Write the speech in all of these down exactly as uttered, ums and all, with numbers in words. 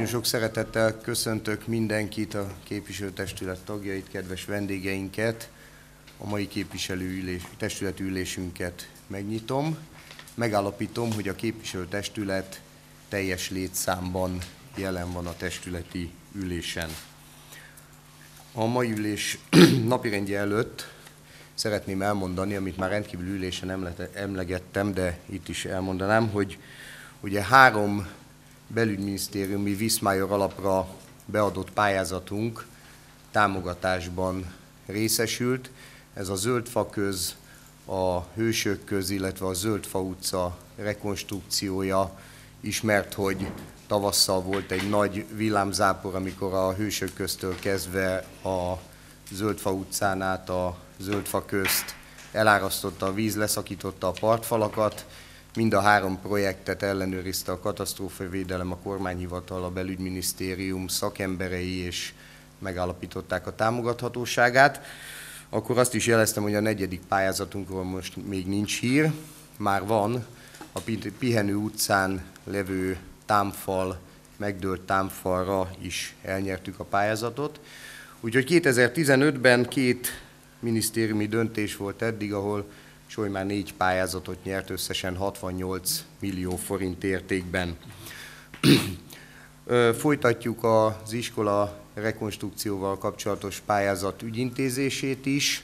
sok szeretettel köszöntök mindenkit, a képviselőtestület tagjait, kedves vendégeinket. A mai képviselőülés, testületülésünket megnyitom. Megállapítom, hogy a képviselőtestület teljes létszámban jelen van a testületi ülésen. A mai ülés napirendje előtt szeretném elmondani, amit már rendkívül ülésen emlegettem, de itt is elmondanám, hogy ugye három belügyminisztériumi Viszmajor alapra beadott pályázatunk támogatásban részesült. Ez a Zöldfaköz, a Hősökköz, illetve a Zöldfa utca rekonstrukciója. Ismert, hogy tavasszal volt egy nagy villámzápor, amikor a Hősökköztől kezdve a Zöldfa utcán át a Zöldfaközt elárasztotta a víz, leszakította a partfalakat. Mind a három projektet ellenőrizte a katasztrófavédelem, a kormányhivatal, a belügyminisztérium szakemberei, és megállapították a támogathatóságát. Akkor azt is jeleztem, hogy a negyedik pályázatunkról most még nincs hír. Már van a Pihenő utcán levő támfal, megdőlt támfalra is elnyertük a pályázatot. Úgyhogy kétezer-tizenötben két minisztériumi döntés volt eddig, ahol Soly már négy pályázatot nyert, összesen hatvannyolc millió forint értékben. Folytatjuk az iskola rekonstrukcióval kapcsolatos pályázat ügyintézését is.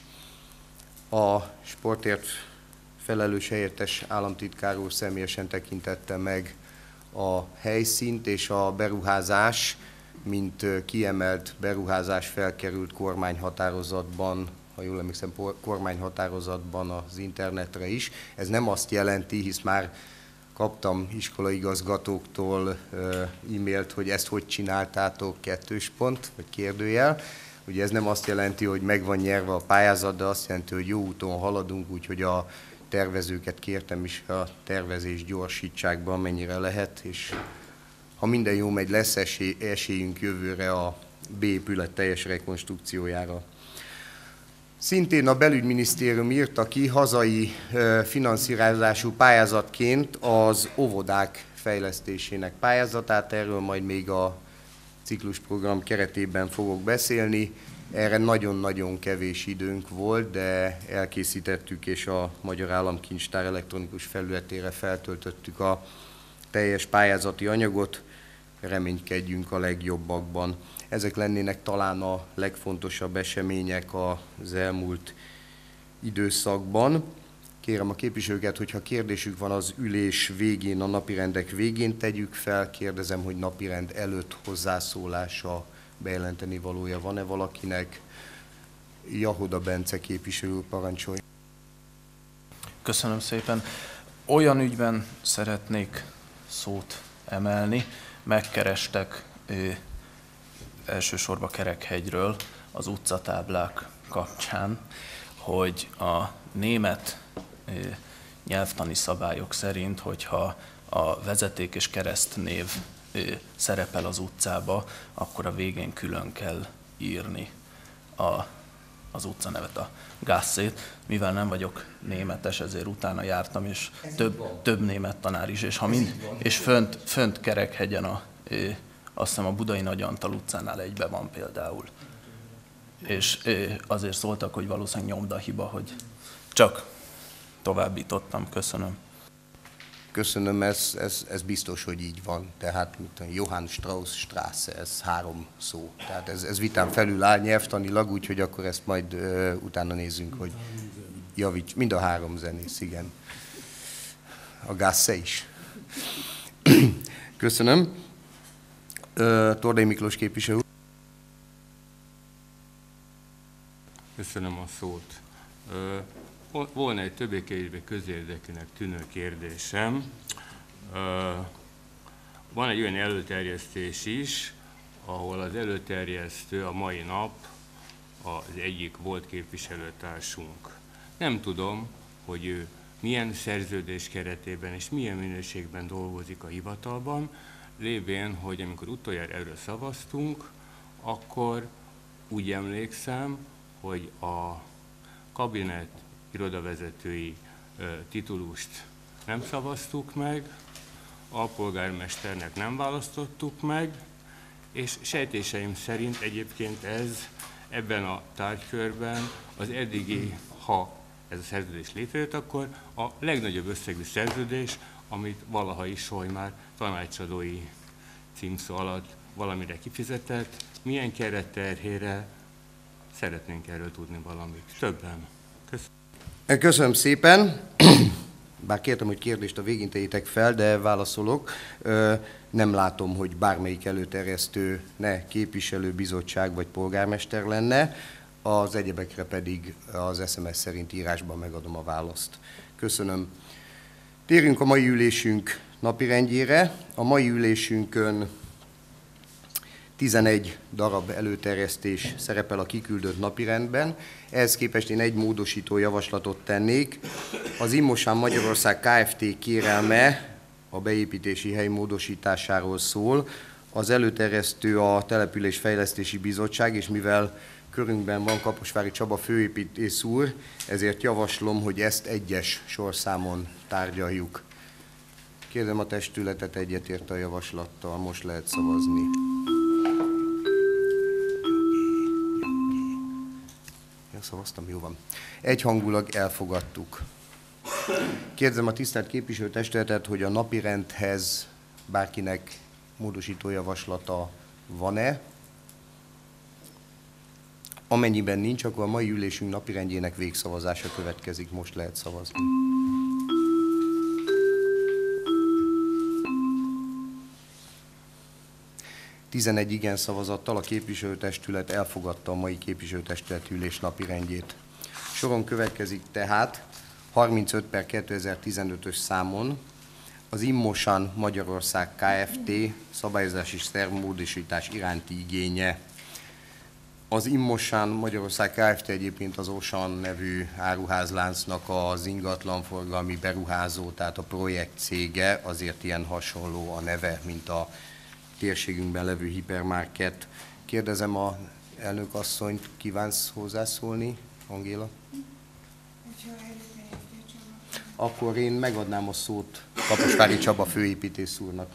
A sportért felelős helyettes államtitkár úr személyesen tekintette meg a helyszínt, és a beruházás, mint kiemelt beruházás felkerült kormányhatározatban, ha jól emlékszem, kormányhatározatban az internetre is. Ez nem azt jelenti, hisz már kaptam iskolaigazgatóktól e-mailt, hogy ezt hogy csináltátok, kettős pont, vagy kérdőjel. Ugye ez nem azt jelenti, hogy meg van nyerve a pályázat, de azt jelenti, hogy jó úton haladunk, úgyhogy a tervezőket kértem is, a tervezést gyorsítsák be, amennyire lehet, és ha minden jó megy, lesz esély, esélyünk jövőre a B épület teljes rekonstrukciójára. Szintén a belügyminisztérium írta ki hazai finanszírozású pályázatként az óvodák fejlesztésének pályázatát. Erről majd még a ciklusprogram keretében fogok beszélni. Erre nagyon-nagyon kevés időnk volt, de elkészítettük, és a Magyar Államkincstár elektronikus felületére feltöltöttük a teljes pályázati anyagot. Reménykedjünk a legjobbakban. Ezek lennének talán a legfontosabb események az elmúlt időszakban. Kérem a képviselőket, hogyha kérdésük van az ülés végén, a napirendek végén tegyük fel. Kérdezem, hogy napirend előtt hozzászólása, bejelenteni valója van-e valakinek. Jahoda Bence képviselő, parancsolj. Köszönöm szépen. Olyan ügyben szeretnék szót emelni. Megkerestek ő, elsősorban Kerekhegyről az utcatáblák kapcsán, hogy a német ő, nyelvtani szabályok szerint, hogyha a vezeték és keresztnév ő, szerepel az utcába, akkor a végén külön kell írni a, az utcanevet, a Gasszét. Mivel nem vagyok németes, ezért utána jártam, és több, több német tanár is, és, ha mind, és fönt, fönt Kerekhegyen a, ő, azt hiszem a Budai Nagy Antal utcánál egybe van például. És ő, azért szóltak, hogy valószínűleg nyomdahiba, hogy csak továbbítottam. Köszönöm. Köszönöm, ez, ez, ez biztos, hogy így van. Tehát mint a Johann Strauss Straße, ez három szó. Tehát ez, ez vitán felül áll nyelvtanilag, úgyhogy akkor ezt majd uh, utána nézzünk, hogy javíts. Mind a három zenész, igen. A Gasse is. Köszönöm. Uh, Tordai Miklós képviselő. Köszönöm a szót. Uh, volna egy többé-kevésbé közérdekűnek tűnő kérdésem. Uh, van egy olyan előterjesztés is, ahol az előterjesztő a mai nap az egyik volt képviselőtársunk. Nem tudom, hogy ő milyen szerződés keretében és milyen minőségben dolgozik a hivatalban, lévén, hogy amikor utoljára erről szavaztunk, akkor úgy emlékszem, hogy a kabinet irodavezetői titulust nem szavaztuk meg, alpolgármesternek nem választottuk meg, és sejtéseim szerint egyébként ez ebben a tárgykörben az eddigi, ha ez a szerződés létrejött, akkor a legnagyobb összegű szerződés, amit valaha is Soly már tanácsadói címszó alatt valamire kifizetett. Milyen keretterhére szeretnénk erről tudni valamit. Többen. Köszönöm. Köszönöm szépen. Bár kértem, hogy kérdést a végén tegyétek fel, de válaszolok. Nem látom, hogy bármelyik előterjesztő ne képviselőbizottság vagy polgármester lenne, az egyebekre pedig az es em es szerint írásban megadom a választ. Köszönöm. Térjünk a mai ülésünk napirendjére. A mai ülésünkön tizenegy darab előterjesztés szerepel a kiküldött napirendben. Ehhez képest én egy módosító javaslatot tennék. Az Immosán Magyarország Kft. Kérelme a beépítési hely módosításáról szól. Az előterjesztő a Településfejlesztési Bizottság, és mivel körünkben van Kaposvári Csaba főépítész úr, ezért javaslom, hogy ezt egyes sorszámon tárgyaljuk. Kérdem a testületet, egyetért a javaslattal, most lehet szavazni. Ja, szavaztam, jó van. Egyhangulag elfogadtuk. Kérdezem a tisztelt képviselőtestületet, hogy a napirendhez bárkinek módosító javaslata van-e. Amennyiben nincs, akkor a mai ülésünk napirendjének végszavazása következik, most lehet szavazni. tizenegy igen szavazattal a képviselőtestület elfogadta a mai képviselőtestület ülés napirendjét. Soron következik tehát harmincöt per kétezer-tizenötös számon az Immosán Magyarország Kft. Szabályozási szervmódosítás iránti igénye. Az Immosán Magyarország Kft. Egyébként az Osan nevű áruházláncnak az ingatlanforgalmi beruházó, tehát a projekt cége, azért ilyen hasonló a neve, mint a térségünkben levő hipermarket. Kérdezem a elnök asszonyt, kívánsz hozzászólni, Angéla? Akkor én megadnám a szót Kaposvári Csaba főépítész úrnak.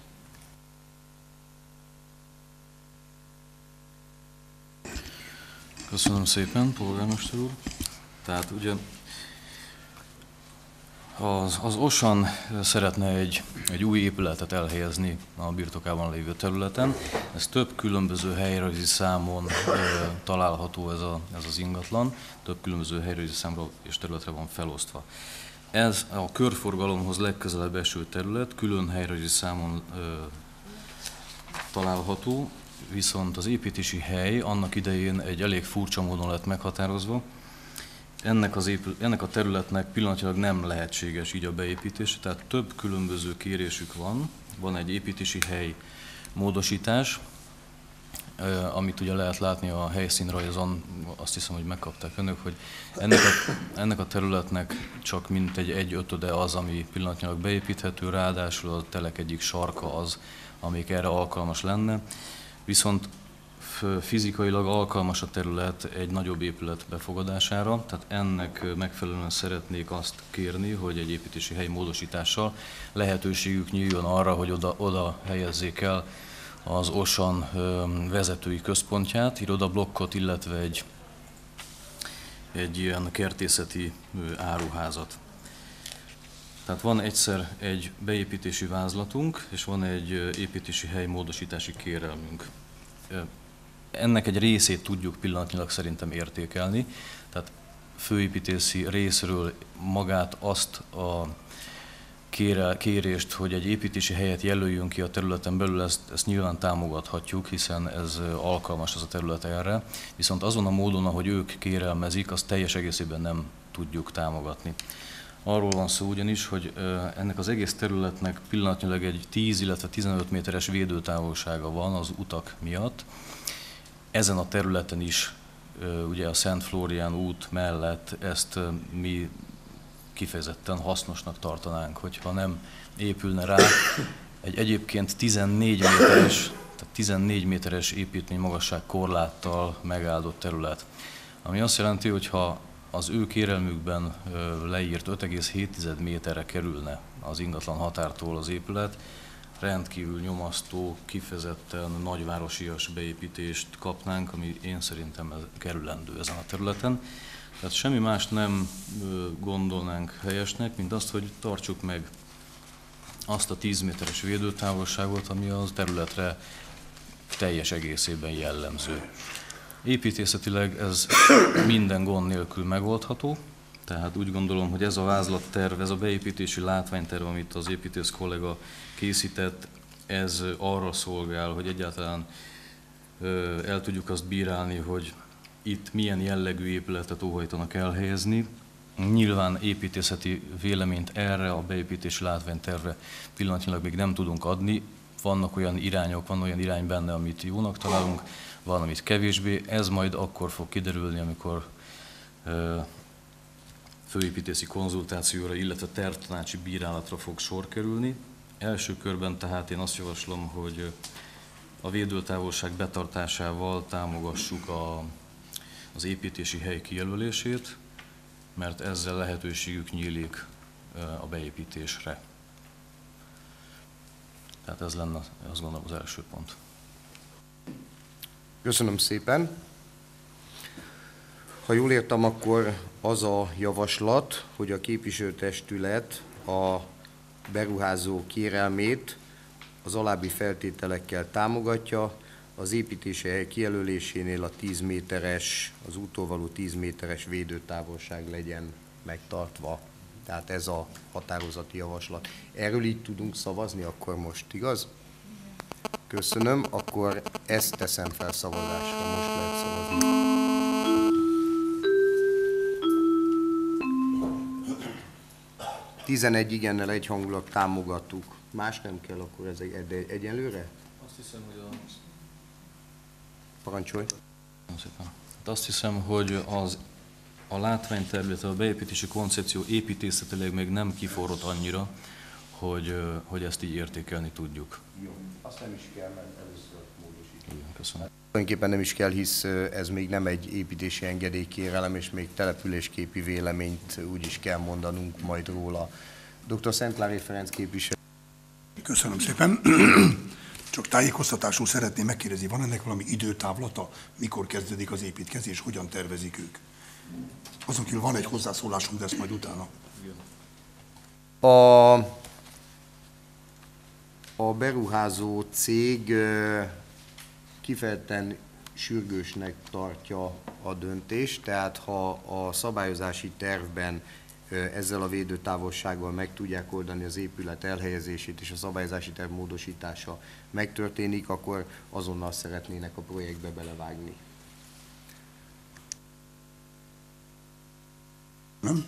Köszönöm szépen, polgármester úr. Tehát ugye az, az Osan szeretne egy, egy új épületet elhelyezni a birtokában lévő területen. Ez több különböző helyrajzi számon e, található ez, a, ez az ingatlan, több különböző helyrajzi számra és területre van felosztva. Ez a körforgalomhoz legközelebb eső terület, külön helyrajzi számon e, található, viszont az építési hely annak idején egy elég furcsa módon lett meghatározva. Ennek, az épül, ennek a területnek pillanatilag nem lehetséges így a beépítése, tehát több különböző kérésük van. Van egy építési hely módosítás, amit ugye lehet látni a helyszínrajzon, azt hiszem, hogy megkapták önök, hogy ennek a, ennek a területnek csak mintegy egy ötöde az, ami pillanatnyilag beépíthető, ráadásul a telek egyik sarka az, amelyik erre alkalmas lenne. Viszont fizikailag alkalmas a terület egy nagyobb épület befogadására, tehát ennek megfelelően szeretnék azt kérni, hogy egy építési hely módosítással lehetőségük nyíljon arra, hogy oda, oda helyezzék el az Osan vezetői központját, irodablokkot, illetve egy, egy ilyen kertészeti áruházat. Tehát van egyszer egy beépítési vázlatunk, és van egy építési hely módosítási kérelmünk. Ennek egy részét tudjuk pillanatnyilag szerintem értékelni, tehát főépítészi részről magát azt a kérést, hogy egy építési helyet jelöljünk ki a területen belül, ezt, ezt nyilván támogathatjuk, hiszen ez alkalmas az a terület erre, viszont azon a módon, ahogy ők kérelmezik, azt teljes egészében nem tudjuk támogatni. Arról van szó ugyanis, hogy ennek az egész területnek pillanatnyilag egy tíz, illetve tizenöt méteres védőtávolsága van az utak miatt. Ezen a területen is, ugye a Szent Flórián út mellett ezt mi kifejezetten hasznosnak tartanánk, hogyha nem épülne rá egy egyébként tizennégy méteres, tehát tizennégy méteres építmény magasság korláttal megáldott terület. Ami azt jelenti, hogy ha az ő kérelmükben leírt öt egész hét méterre kerülne az ingatlan határtól az épület, rendkívül nyomasztó, kifejezetten nagyvárosias beépítést kapnánk, ami én szerintem ez kerülendő ezen a területen. Tehát semmi más nem gondolnánk helyesnek, mint azt, hogy tartsuk meg azt a tíz méteres védőtávolságot, ami az területre teljes egészében jellemző. Építészetileg ez minden gond nélkül megoldható, tehát úgy gondolom, hogy ez a vázlatterv, ez a beépítési látványterv, amit az építész kollega készített, ez arra szolgál, hogy egyáltalán el tudjuk azt bírálni, hogy itt milyen jellegű épületet óhajtanak elhelyezni. Nyilván építészeti véleményt erre a beépítési látványtervre pillanatnyilag még nem tudunk adni. Vannak olyan irányok, van olyan irány benne, amit jónak találunk, van, amit kevésbé. Ez majd akkor fog kiderülni, amikor főépítészi konzultációra, illetve tervtanácsi bírálatra fog sor kerülni. Első körben tehát én azt javaslom, hogy a védőtávolság betartásával támogassuk a, az építési hely kijelölését, mert ezzel lehetőségük nyílik a beépítésre. Tehát ez lenne, azt gondolom, az első pont. Köszönöm szépen. Ha jól értem, akkor az a javaslat, hogy a képviselőtestület a beruházó kérelmét az alábbi feltételekkel támogatja. Az építési hely kijelölésénél a tíz méteres, az úttól való tíz méteres védőtávolság legyen megtartva. Tehát ez a határozati javaslat. Erről így tudunk szavazni akkor most, igaz? Köszönöm, akkor ezt teszem fel szavazásra. Most lehet szavazni. tizenegy igennel egyhangulag támogattuk. Más nem kell, akkor ez egy, egyenlőre? Azt hiszem, hogy a... Parancsolj. Azt hiszem, hogy az, a látványterület, a beépítési koncepció építészetileg még nem kiforrott annyira, hogy, hogy ezt így értékelni tudjuk. Jó, azt nem is kell, mert először módosítani. Igen, köszönöm. Tulajdonképpen nem is kell, hisz ez még nem egy építési engedélykérelem, és még településképi véleményt úgy is kell mondanunk majd róla. doktor Szentlári Ferenc képviselő. Köszönöm szépen. Csak tájékoztatásul szeretném megkérdezni, van ennek valami időtávlata, mikor kezdődik az építkezés, hogyan tervezik ők? Azon kívül van egy hozzászólásom, de ezt majd utána. A, a beruházó cég kifejezetten sürgősnek tartja a döntést, tehát ha a szabályozási tervben ezzel a védőtávolsággal meg tudják oldani az épület elhelyezését és a szabályozási terv módosítása megtörténik, akkor azonnal szeretnének a projektbe belevágni. Nem?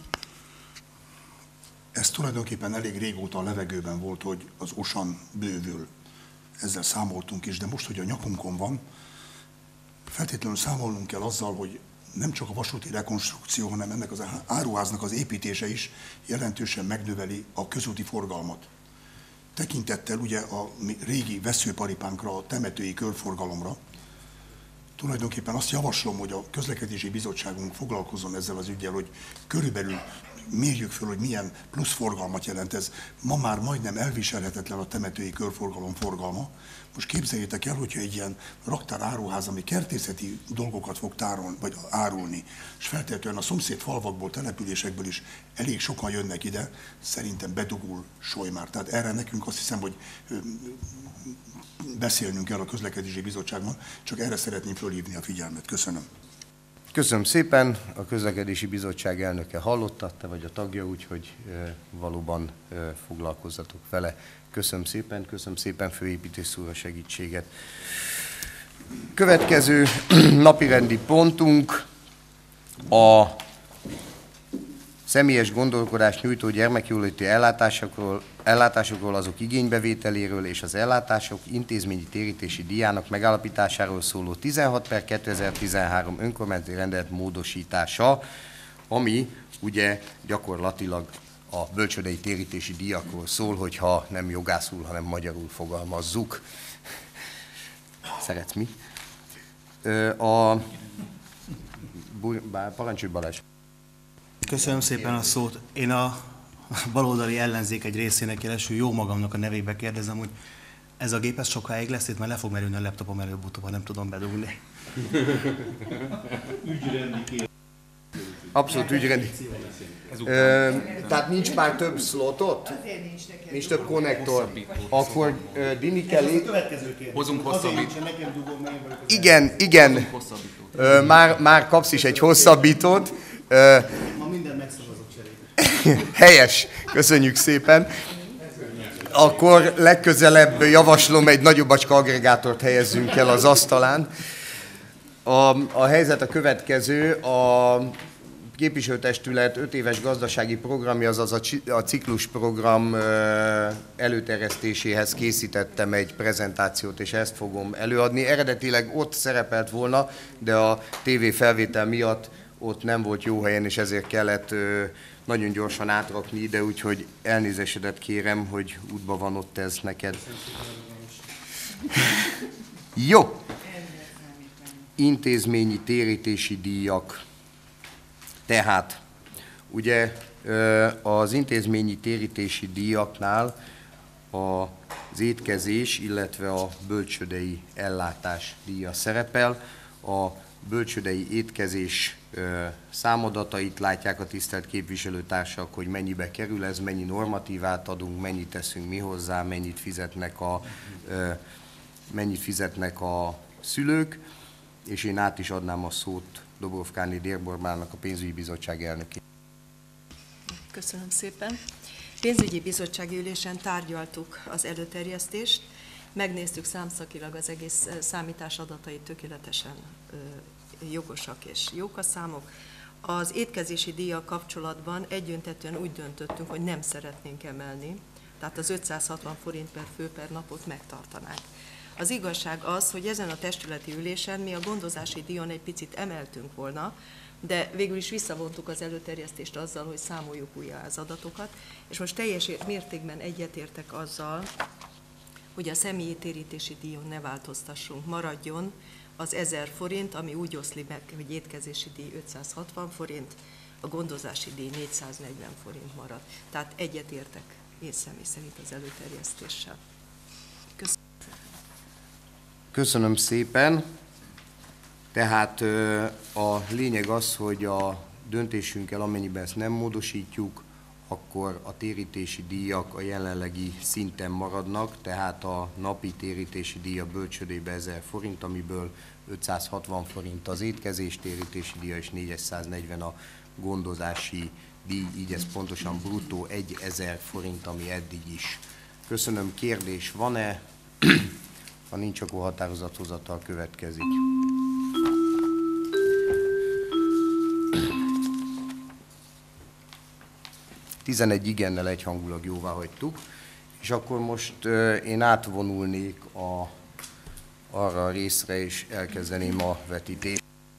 Ez tulajdonképpen elég régóta a levegőben volt, hogy az Osan bővül. Ezzel számoltunk is, de most, hogy a nyakunkon van, feltétlenül számolnunk kell azzal, hogy nem csak a vasúti rekonstrukció, hanem ennek az áruháznak az építése is jelentősen megnöveli a közúti forgalmat. Tekintettel ugye a régi veszőparipánkra, a temetői körforgalomra, tulajdonképpen azt javaslom, hogy a közlekedési bizottságunk foglalkozzon ezzel az üggyel, hogy körülbelül mérjük föl, hogy milyen plusz forgalmat jelent ez. Ma már majdnem elviselhetetlen a temetői körforgalom forgalma. Most képzeljétek el, hogyha egy ilyen raktár áruház, ami kertészeti dolgokat fog tárolni, vagy árulni, és feltétlenül a szomszéd falvakból, településekből is elég sokan jönnek ide, szerintem bedugul Solymár. Tehát erre nekünk azt hiszem, hogy beszélnünk kell a közlekedési bizottságban, csak erre szeretném fölhívni a figyelmet. Köszönöm. Köszönöm szépen, a közlekedési bizottság elnöke hallotta, te vagy a tagja, úgyhogy valóban foglalkozzatok vele. Köszönöm szépen, köszönöm szépen főépítész úr a segítséget. Következő napirendi pontunk a személyes gondolkodást nyújtó gyermekjóléti ellátásokról, ellátásokról, azok igénybevételéről és az ellátások intézményi térítési díjának megállapításáról szóló tizenhat per kétezer-tizenhárom önkormányzati rendelet módosítása, ami ugye gyakorlatilag a bölcsődei térítési díjakról szól, hogyha nem jogászul, hanem magyarul fogalmazzuk. Szeretsz mi? A... Parancsolj Balázs! Köszönöm szépen a szót. Én a baloldali ellenzék egy részének jelesül, jó magamnak a nevébe kérdezem, hogy ez a gép ez sokáig lesz itt, mert le fog merülni a laptopom előbb-utóbb, nem tudom bedugni. Ügyrendi kérdés. Abszolút ügyrendi. Ö, tehát nincs már több slotot? Nincs több konnektor. Akkor ö, Dini Kelly... Hozunk hosszabbítót. Igen, igen. Ö, már, már kapsz is egy hosszabbítót. Ö, Ma minden megszavazok cserébe. Helyes. Köszönjük szépen. Akkor legközelebb javaslom, egy nagyobb acska aggregátort helyezzünk el az asztalán. A, a helyzet a következő, a képviselőtestület öt éves gazdasági programja, azaz a ciklusprogram előterjesztéséhez készítettem egy prezentációt, és ezt fogom előadni. Eredetileg ott szerepelt volna, de a tévé felvétel miatt ott nem volt jó helyen, és ezért kellett nagyon gyorsan átrakni ide, úgyhogy elnézésedet kérem, hogy útban van ott ez neked. Jó! Intézményi térítési díjak. Tehát, ugye az intézményi térítési díjaknál az étkezés, illetve a bölcsődei ellátás díja szerepel. A bölcsődei étkezés számadatait látják a tisztelt képviselőtársak, hogy mennyibe kerül ez, mennyi normatívát adunk, mennyit teszünk mi hozzá, mennyit fizetnek a, mennyit fizetnek a szülők, és én át is adnám a szót Dobrovkáné Dérbormának, a pénzügyi bizottság elnökének. Köszönöm szépen. Pénzügyi bizottsági ülésen tárgyaltuk az előterjesztést, megnéztük számszakilag az egész számítás adatai tökéletesen jogosak és jók a számok. Az étkezési díjjal kapcsolatban egyöntetően úgy döntöttünk, hogy nem szeretnénk emelni, tehát az ötszázhatvan forint per fő per napot megtartanánk. Az igazság az, hogy ezen a testületi ülésen mi a gondozási díjon egy picit emeltünk volna, de végül is visszavontuk az előterjesztést azzal, hogy számoljuk újra az adatokat, és most teljes mértékben egyetértek azzal, hogy a személyi térítési díjon ne változtassunk, maradjon az ezer forint, ami úgy oszli meg, hogy étkezési díj ötszázhatvan forint, a gondozási díj négyszáznegyven forint marad. Tehát egyetértek én személy szerint az előterjesztéssel. Köszönöm. Köszönöm szépen. Tehát a lényeg az, hogy a döntésünkkel, amennyiben ezt nem módosítjuk, akkor a térítési díjak a jelenlegi szinten maradnak, tehát a napi térítési díj a bölcsődébe ezer forint, amiből ötszázhatvan forint az étkezés térítési díja és négyszáznegyven a gondozási díj, így ez pontosan bruttó ezer forint, ami eddig is. Köszönöm, kérdés van-e? Ha nincs, akkor határozathozatal következik. tizenegy igennel egyhangulag jóvá hagytuk, és akkor most én átvonulnék a, arra a részre, és elkezdeném a vetítést.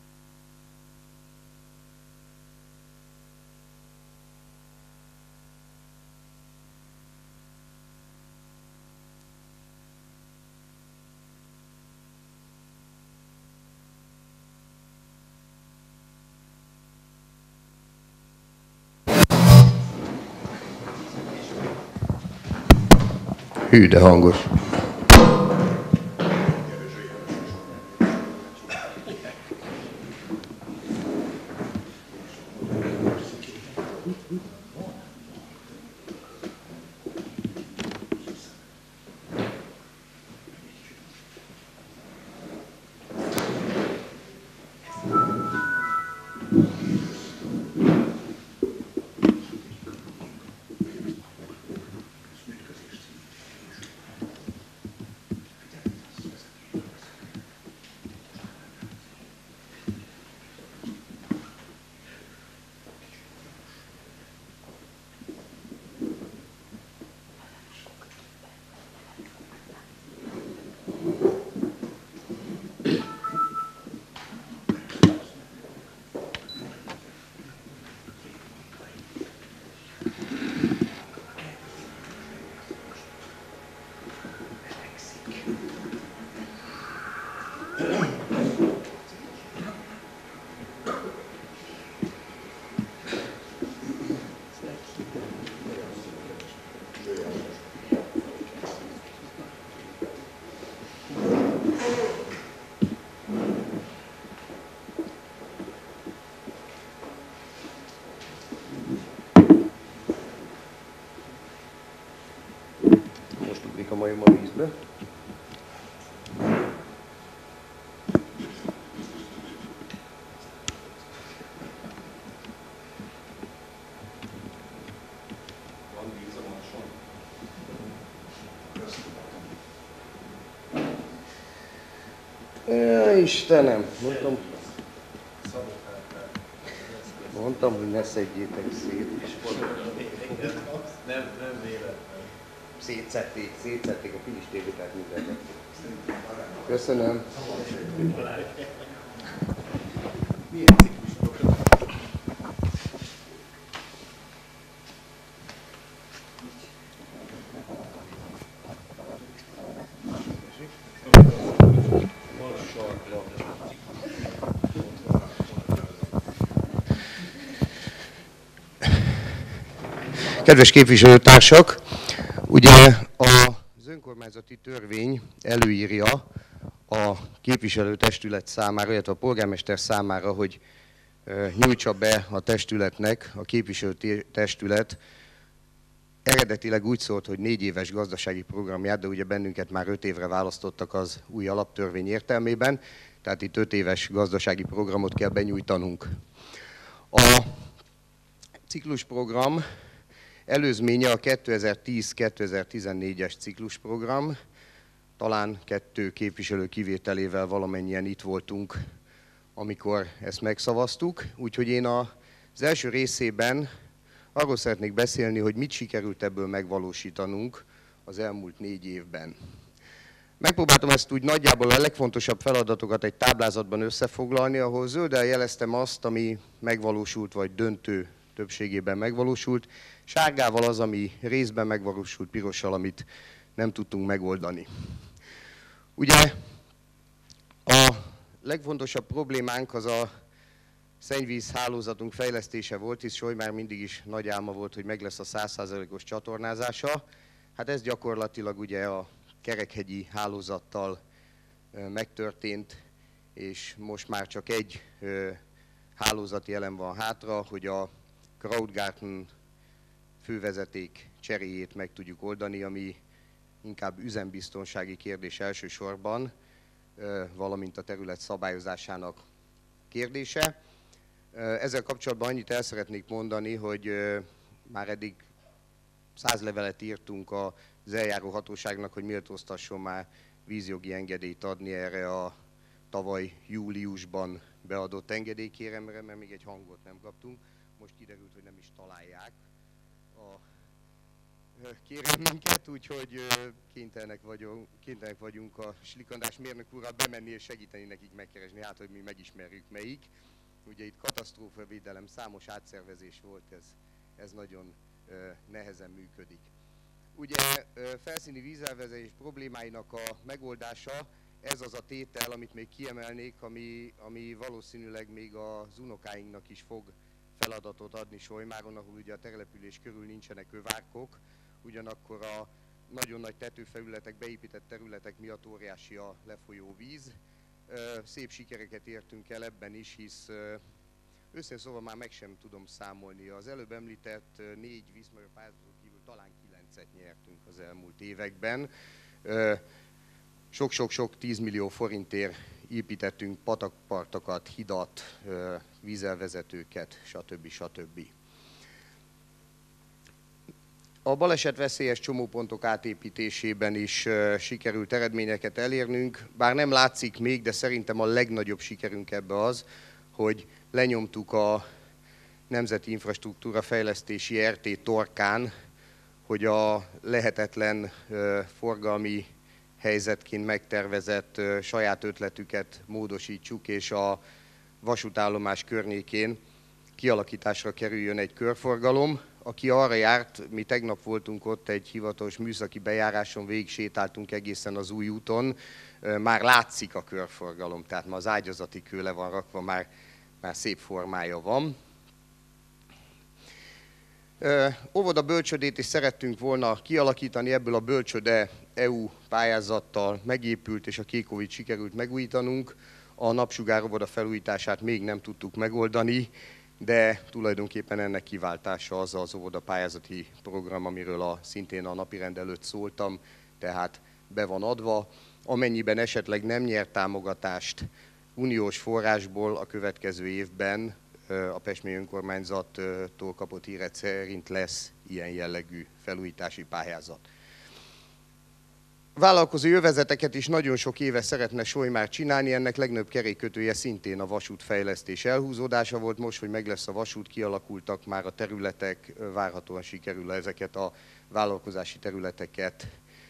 Hű, de hangos. a majom a vízbe. Ja, Istenem, mondtam, mondtam, hogy ne szedjétek szét. Nem, nem véletlen. Szétszették, szétszették a filistébét, tehát mindenket. Köszönöm. Milyen ciklus program? Kedves képviselőtársak, ugye az önkormányzati törvény előírja a képviselőtestület számára, illetve a polgármester számára, hogy nyújtsa be a testületnek, a képviselőtestület eredetileg úgy szólt, hogy négy éves gazdasági programját, de ugye bennünket már öt évre választottak az új alaptörvény értelmében, tehát itt öt éves gazdasági programot kell benyújtanunk. A ciklusprogram előzménye a kétezer-tíz kétezer-tizennégyes ciklusprogram, talán kettő képviselő kivételével valamennyien itt voltunk, amikor ezt megszavaztuk. Úgyhogy én az első részében arról szeretnék beszélni, hogy mit sikerült ebből megvalósítanunk az elmúlt négy évben. Megpróbáltam ezt úgy nagyjából a legfontosabb feladatokat egy táblázatban összefoglalni, ahol zölddel jeleztem azt, ami megvalósult, vagy döntő többségében megvalósult. Sárgával az, ami részben megvalósult, pirossal, amit nem tudtunk megoldani. Ugye a legfontosabb problémánk az a szennyvíz hálózatunk fejlesztése volt, hisz Solymár mindig is nagy álma volt, hogy meg lesz a száz százalékos csatornázása. Hát ez gyakorlatilag ugye a Kerekhegyi hálózattal megtörtént, és most már csak egy hálózati elem van hátra, hogy a Krautgarten fővezeték cseréjét meg tudjuk oldani, ami inkább üzembiztonsági kérdés elsősorban, valamint a terület szabályozásának kérdése. Ezzel kapcsolatban annyit el szeretnék mondani, hogy már eddig száz levelet írtunk az eljáró hatóságnak, hogy méltóztasson már vízjogi engedélyt adni erre a tavaly júliusban beadott engedélykéremre, mert még egy hangot nem kaptunk. Most kiderült, hogy nem is találják a kérelmünket, úgyhogy kénytelenek vagyunk, kénytelenek vagyunk a Slikandás mérnök úrral bemenni és segíteni nekik megkeresni, hát hogy mi megismerjük melyik. Ugye itt katasztrófavédelem, számos átszervezés volt, ez, ez nagyon nehezen működik. Ugye felszíni vízelvezetés problémáinak a megoldása, ez az a tétel, amit még kiemelnék, ami, ami valószínűleg még az unokáinknak is fog feladatot adni Solymáron, ahol ugye a település körül nincsenek övárkok, ugyanakkor a nagyon nagy tetőfelületek, beépített területek miatt óriási a lefolyó víz. Szép sikereket értünk el ebben is, hisz őszintén szóval már meg sem tudom számolni. Az előbb említett négy vízmajor pályázaton kívül talán kilencet nyertünk az elmúlt években. Sok-sok-sok tízmillió forintért építettünk patakpartokat, hidat, vízelvezetőket, stb. stb. A balesetveszélyes csomópontok átépítésében is sikerült eredményeket elérnünk, bár nem látszik még, de szerintem a legnagyobb sikerünk ebbe az, hogy lenyomtuk a Nemzeti Infrastruktúra Fejlesztési er té torkán, hogy a lehetetlen forgalmi helyzetként megtervezett saját ötletüket módosítsuk, és a vasútállomás környékén kialakításra kerüljön egy körforgalom. Aki arra járt, mi tegnap voltunk ott egy hivatalos műszaki bejáráson, végig sétáltunk egészen az új úton, már látszik a körforgalom, tehát ma az ágyazati kő le van rakva, már, már szép formája van. Óvoda bölcsödét is szerettünk volna kialakítani, ebből a bölcsöde é u pályázattal megépült, és a Kékovit sikerült megújítanunk. A napsugár óvoda felújítását még nem tudtuk megoldani, de tulajdonképpen ennek kiváltása az az óvoda pályázati program, amiről a, szintén a napirend előtt szóltam, tehát be van adva. Amennyiben esetleg nem nyert támogatást uniós forrásból, a következő évben a pestményi önkormányzattól kapott híret szerint lesz ilyen jellegű felújítási pályázat. Vállalkozói övezeteket is nagyon sok éve szeretne Solymár csinálni, ennek legnagyobb kerékkötője szintén a vasútfejlesztés elhúzódása volt. Most, hogy meg lesz a vasút, kialakultak már a területek, várhatóan sikerül ezeket a vállalkozási területeket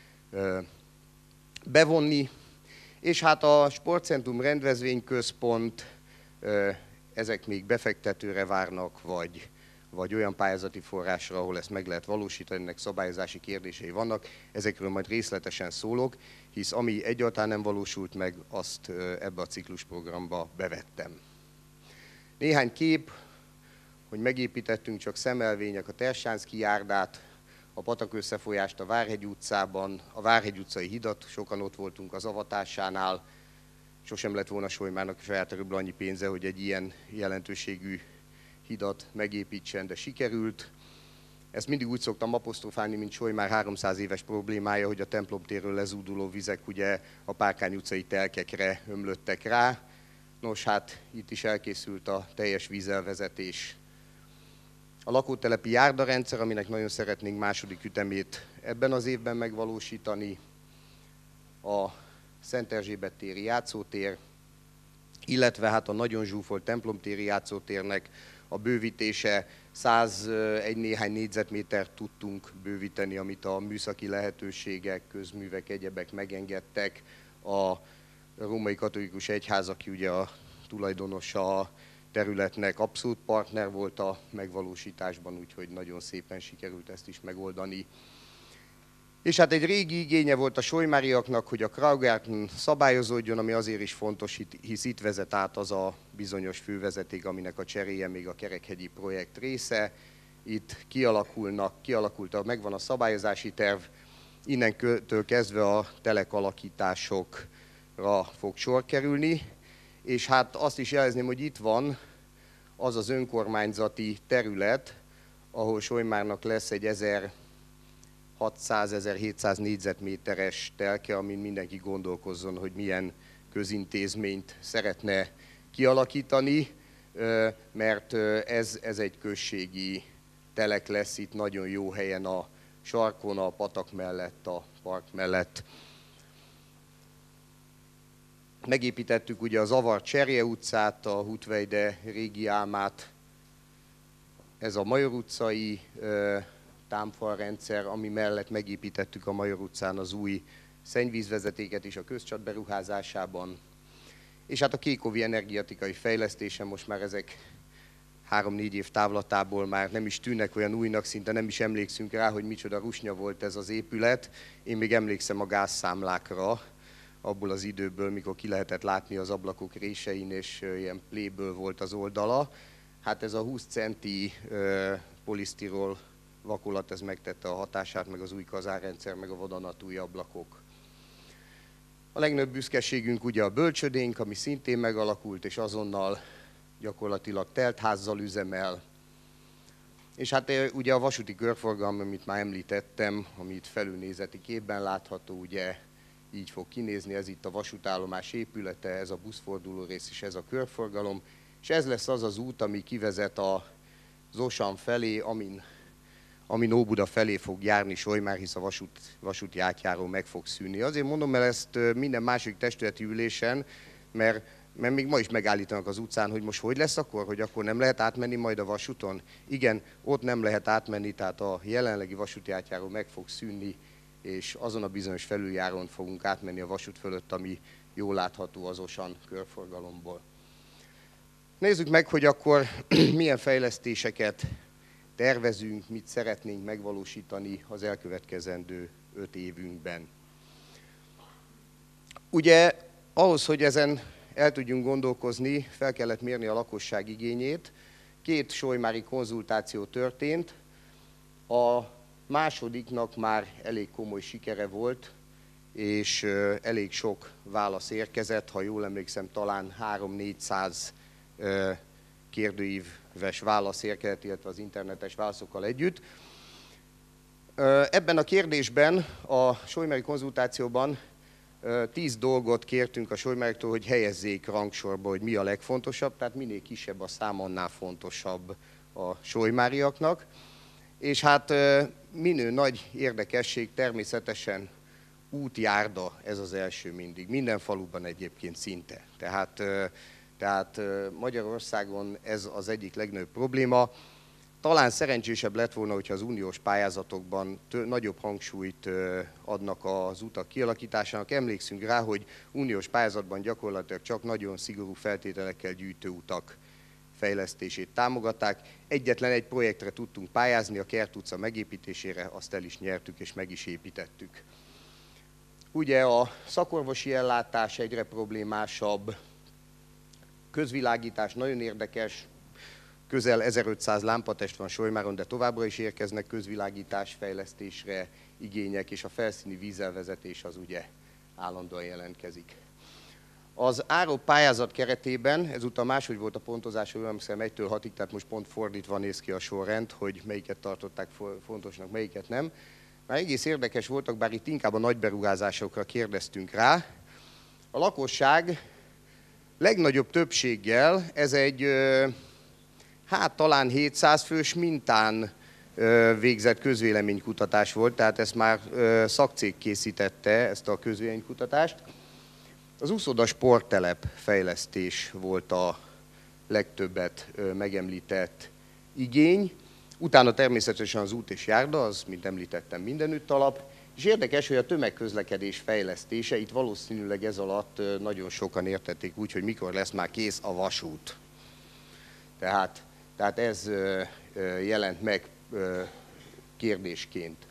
bevonni. És hát a sportcentrum, rendezvényközpont, ezek még befektetőre várnak, vagy, vagy olyan pályázati forrásra, ahol ezt meg lehet valósítani, ennek szabályozási kérdései vannak. Ezekről majd részletesen szólok, hisz ami egyáltalán nem valósult meg, azt ebbe a ciklusprogramba bevettem. Néhány kép, hogy megépítettünk csak szemelvények, a Tersánszky járdát, a patak összefolyást a Várhegy utcában, a Várhegy utcai hidat, sokan ott voltunk az avatásánál. Sosem lett volna Solymárnak saját erőből annyi pénze, hogy egy ilyen jelentőségű hidat megépítsen, de sikerült. Ezt mindig úgy szoktam apostrofálni, mint Solymár háromszáz éves problémája, hogy a templomtérről lezúduló vizek ugye a Párkány utcai telkekre ömlöttek rá. Nos, hát itt is elkészült a teljes vízelvezetés. A lakótelepi járdarendszer, aminek nagyon szeretnénk második ütemét ebben az évben megvalósítani, a Szent Erzsébet téri játszótér, illetve hát a nagyon zsúfolt templomtéri játszótérnek a bővítése, százegy néhány négyzetmétert tudtunk bővíteni, amit a műszaki lehetőségek, közművek, egyebek megengedtek. A római katolikus egyház, aki ugye a tulajdonosa a területnek, abszolút partner volt a megvalósításban, úgyhogy nagyon szépen sikerült ezt is megoldani. És hát egy régi igénye volt a solymáriaknak, hogy a Kraugarten szabályozódjon, ami azért is fontos, hisz itt vezet át az a bizonyos fővezeték, aminek a cseréje még a Kerekhegyi projekt része. Itt kialakulnak, kialakult, megvan a szabályozási terv, innentől kezdve a telek alakításokra fog sor kerülni. És hát azt is jelezném, hogy itt van az az önkormányzati terület, ahol Solymárnak lesz egy ezerhatszáz-ezerhétszáz négyzetméteres telke, amin mindenki gondolkozzon, hogy milyen közintézményt szeretne kialakítani, mert ez, ez egy községi telek lesz itt nagyon jó helyen a sarkon, a patak mellett, a park mellett. Megépítettük ugye az Avar Cserje utcát, a Hutvejde régi álmát, ez a Major utcai ö, támfalrendszer, ami mellett megépítettük a Major utcán az új szennyvízvezetéket is a közcsat beruházásában. És hát a kékovi energetikai fejlesztése, most már ezek három-négy év távlatából már nem is tűnnek olyan újnak, szinte nem is emlékszünk rá, hogy micsoda rusnya volt ez az épület. Én még emlékszem a gázszámlákra, abból az időből, mikor ki lehetett látni az ablakok résein, és ilyen pléből volt az oldala. Hát ez a húsz centi uh, polisztirol vakolat, ez megtette a hatását, meg az új kazárrendszer, meg a vadonatúj ablakok. A legnagyobb büszkeségünk ugye a bölcsödénk, ami szintén megalakult, és azonnal gyakorlatilag teltházzal üzemel. És hát ugye a vasúti körforgalom, amit már említettem, amit felülnézeti képben látható, ugye így fog kinézni, ez itt a vasútállomás épülete, ez a buszforduló rész és ez a körforgalom, és ez lesz az az út, ami kivezet az Osan felé, amin, amin Óbuda felé fog járni Solymár, hisz a vasút, vasúti átjáró meg fog szűnni. Azért mondom el ezt minden másik testületi ülésen, mert, mert még ma is megállítanak az utcán, hogy most hogy lesz akkor, hogy akkor nem lehet átmenni majd a vasúton. Igen, ott nem lehet átmenni, tehát a jelenlegi vasúti átjáró meg fog szűnni, és azon a bizonyos felüljárón fogunk átmenni a vasút fölött, ami jól látható az Osan körforgalomból. Nézzük meg, hogy akkor milyen fejlesztéseket tervezünk, mit szeretnénk megvalósítani az elkövetkezendő öt évünkben. Ugye ahhoz, hogy ezen el tudjunk gondolkozni, fel kellett mérni a lakosság igényét. Két solymári konzultáció történt, a másodiknak már elég komoly sikere volt, és elég sok válasz érkezett, ha jól emlékszem, talán három-négyszáz kérdőíves válasz érkezett, illetve az internetes válaszokkal együtt. Ebben a kérdésben, a solymeri konzultációban tíz dolgot kértünk a solymerektől, hogy helyezzék rangsorba, hogy mi a legfontosabb, tehát minél kisebb a szám, annál fontosabb a solymáriaknak. És hát minő nagy érdekesség természetesen útjárda, ez az első mindig. Minden faluban egyébként szinte. Tehát, tehát Magyarországon ez az egyik legnagyobb probléma. Talán szerencsésebb lett volna, hogyha az uniós pályázatokban tő, nagyobb hangsúlyt adnak az utak kialakításának. Emlékszünk rá, hogy uniós pályázatban gyakorlatilag csak nagyon szigorú feltételekkel gyűjtő utak fejlesztését támogatták. Egyetlen egy projektre tudtunk pályázni, a Kert utca megépítésére, azt el is nyertük és meg is építettük. Ugye a szakorvosi ellátás egyre problémásabb, közvilágítás nagyon érdekes, közel ezerötszáz lámpatest van Solymáron, de továbbra is érkeznek közvilágítás fejlesztésre igények, és a felszíni vízelvezetés az ugye állandóan jelentkezik. Az áró pályázat keretében, ezúttal máshogy volt a pontozás, hogy emlékszem egytől hatig, tehát most pont fordítva néz ki a sorrend, hogy melyiket tartották fontosnak, melyiket nem. Már egész érdekes voltak, bár itt inkább a nagy beruházásokra kérdeztünk rá. A lakosság legnagyobb többséggel, ez egy hát talán hétszáz fős mintán végzett közvéleménykutatás volt, tehát ezt már szakcég készítette, ezt a közvéleménykutatást. Az úszoda sporttelep fejlesztés volt a legtöbbet megemlített igény, utána természetesen az út és járda, az, mint említettem, mindenütt alap, és érdekes, hogy a tömegközlekedés fejlesztése, itt valószínűleg ez alatt nagyon sokan értették úgy, hogy mikor lesz már kész a vasút. Tehát, tehát ez jelent meg kérdésként.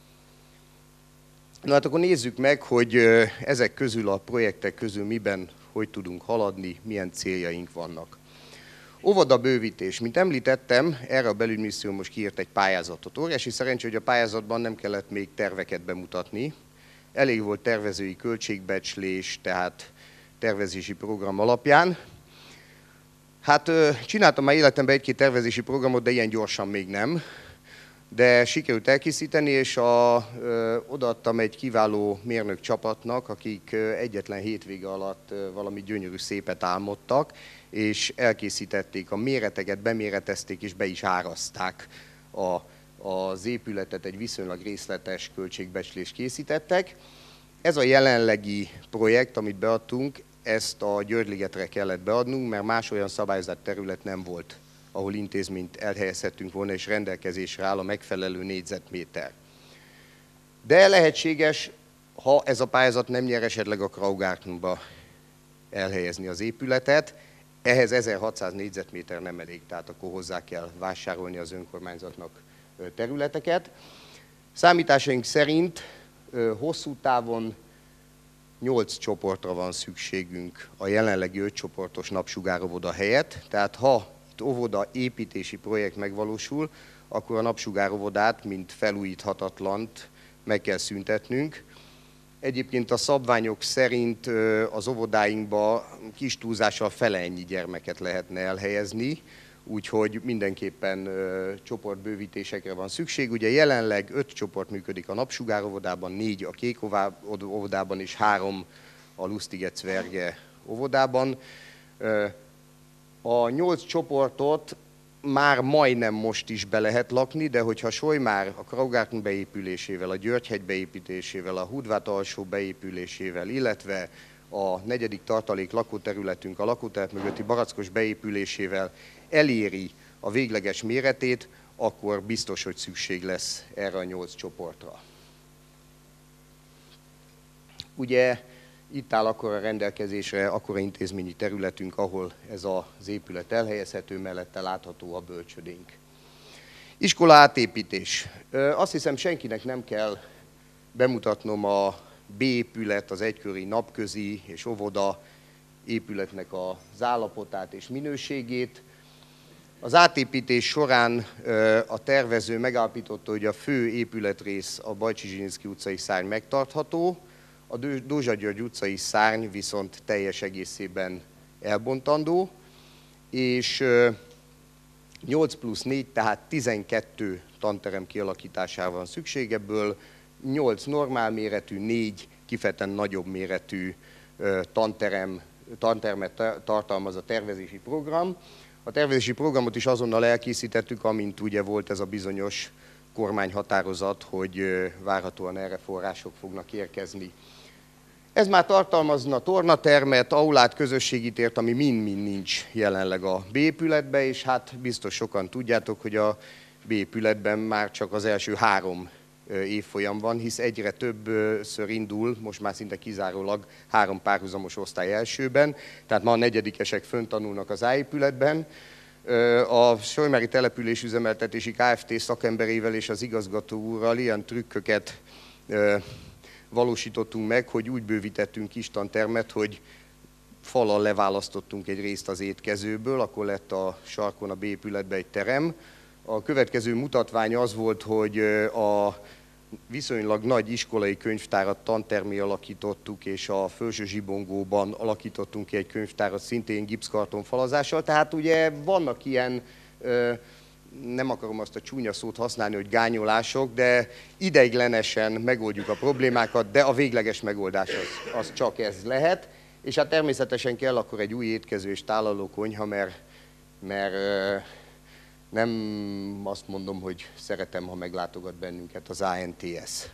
Na hát akkor nézzük meg, hogy ezek közül a projektek közül miben, hogy tudunk haladni, milyen céljaink vannak. Óvoda bővítés. Mint említettem, erre a belügyminisztérium most kiírt egy pályázatot. Óriási szerencsé, hogy a pályázatban nem kellett még terveket bemutatni. Elég volt tervezői költségbecslés, tehát tervezési program alapján. Hát csináltam már életemben egy-két tervezési programot, de ilyen gyorsan még nem. De sikerült elkészíteni, és a, ö, odaadtam egy kiváló mérnök csapatnak, akik egyetlen hétvége alatt valami gyönyörű szépet álmodtak, és elkészítették a méreteket, beméretezték és be is árazták a, az épületet, egy viszonylag részletes költségbecslést készítettek. Ez a jelenlegi projekt, amit beadtunk, ezt a Györgyligetre kellett beadnunk, mert más olyan szabályozott terület nem volt, ahol intézményt elhelyezhettünk volna, és rendelkezésre áll a megfelelő négyzetméter. De lehetséges, ha ez a pályázat nem nyer, esetleg a Kraugartenba elhelyezni az épületet. Ehhez ezerhatszáz négyzetméter nem elég, tehát akkor hozzá kell vásárolni az önkormányzatnak területeket. Számításaink szerint hosszú távon nyolc csoportra van szükségünk a jelenlegi öt csoportos napsugáróvoda helyett, tehát ha óvoda építési projekt megvalósul, akkor a napsugáróvodát, mint felújíthatatlant meg kell szüntetnünk. Egyébként a szabványok szerint az óvodáinkba kis túlzással fele ennyi gyermeket lehetne elhelyezni, úgyhogy mindenképpen csoportbővítésekre van szükség. Ugye jelenleg öt csoport működik a napsugáróvodában, négy a kék óvodában és három a Lustiget-Cverge óvodában. A nyolc csoportot már majdnem most is be lehet lakni, de hogyha Solymár a Kraugarten beépülésével, a Györgyhegy beépítésével, a Hudvát alsó beépülésével, illetve a negyedik tartalék lakóterületünk, a lakótelep mögötti barackos beépülésével eléri a végleges méretét, akkor biztos, hogy szükség lesz erre a nyolc csoportra. Ugye itt áll akkor a rendelkezésre akkora intézményi területünk, ahol ez az épület elhelyezhető, mellette látható a bölcsödénk. Iskola átépítés. Azt hiszem, senkinek nem kell bemutatnom a B épület, az egyköri napközi és óvoda épületnek az állapotát és minőségét. Az átépítés során a tervező megállapította, hogy a fő épületrész, a Bajcsy-Zsilinszky utcai szárny megtartható, a Dózsa György utcai szárny viszont teljes egészében elbontandó, és nyolc plusz négy, tehát tizenkettő tanterem kialakítására van szükség, ebből nyolc normál méretű, négy kifejezetten nagyobb méretű tanterem, tantermet tartalmaz a tervezési program. A tervezési programot is azonnal elkészítettük, amint ugye volt ez a bizonyos kormányhatározat, hogy várhatóan erre források fognak érkezni. Ez már tartalmazna tornatermet, aulát, közösségi tért, ami mind-mind nincs jelenleg a B-épületben, és hát biztos sokan tudjátok, hogy a B-épületben már csak az első három évfolyam van, hisz egyre többször indul, most már szinte kizárólag három párhuzamos osztály elsőben, tehát ma a negyedikesek fönn tanulnak az A-épületben. A Solymári Településüzemeltetési Kft. Szakemberével és az igazgató úrral ilyen trükköket valósítottunk meg, hogy úgy bővítettünk kis tantermet, hogy fallal leválasztottunk egy részt az étkezőből, akkor lett a sarkon a B-épületben egy terem. A következő mutatvány az volt, hogy a viszonylag nagy iskolai könyvtárat tantermé alakítottuk, és a felső zsibongóban alakítottunk ki egy könyvtárat szintén gipszkartonfalazással. Tehát ugye vannak ilyen, nem akarom azt a csúnya szót használni, hogy gányolások, de ideiglenesen megoldjuk a problémákat, de a végleges megoldás az, az csak ez lehet. És hát természetesen kell akkor egy új étkező és tálaló konyha, mert, mert nem azt mondom, hogy szeretem, ha meglátogat bennünket az á en té es.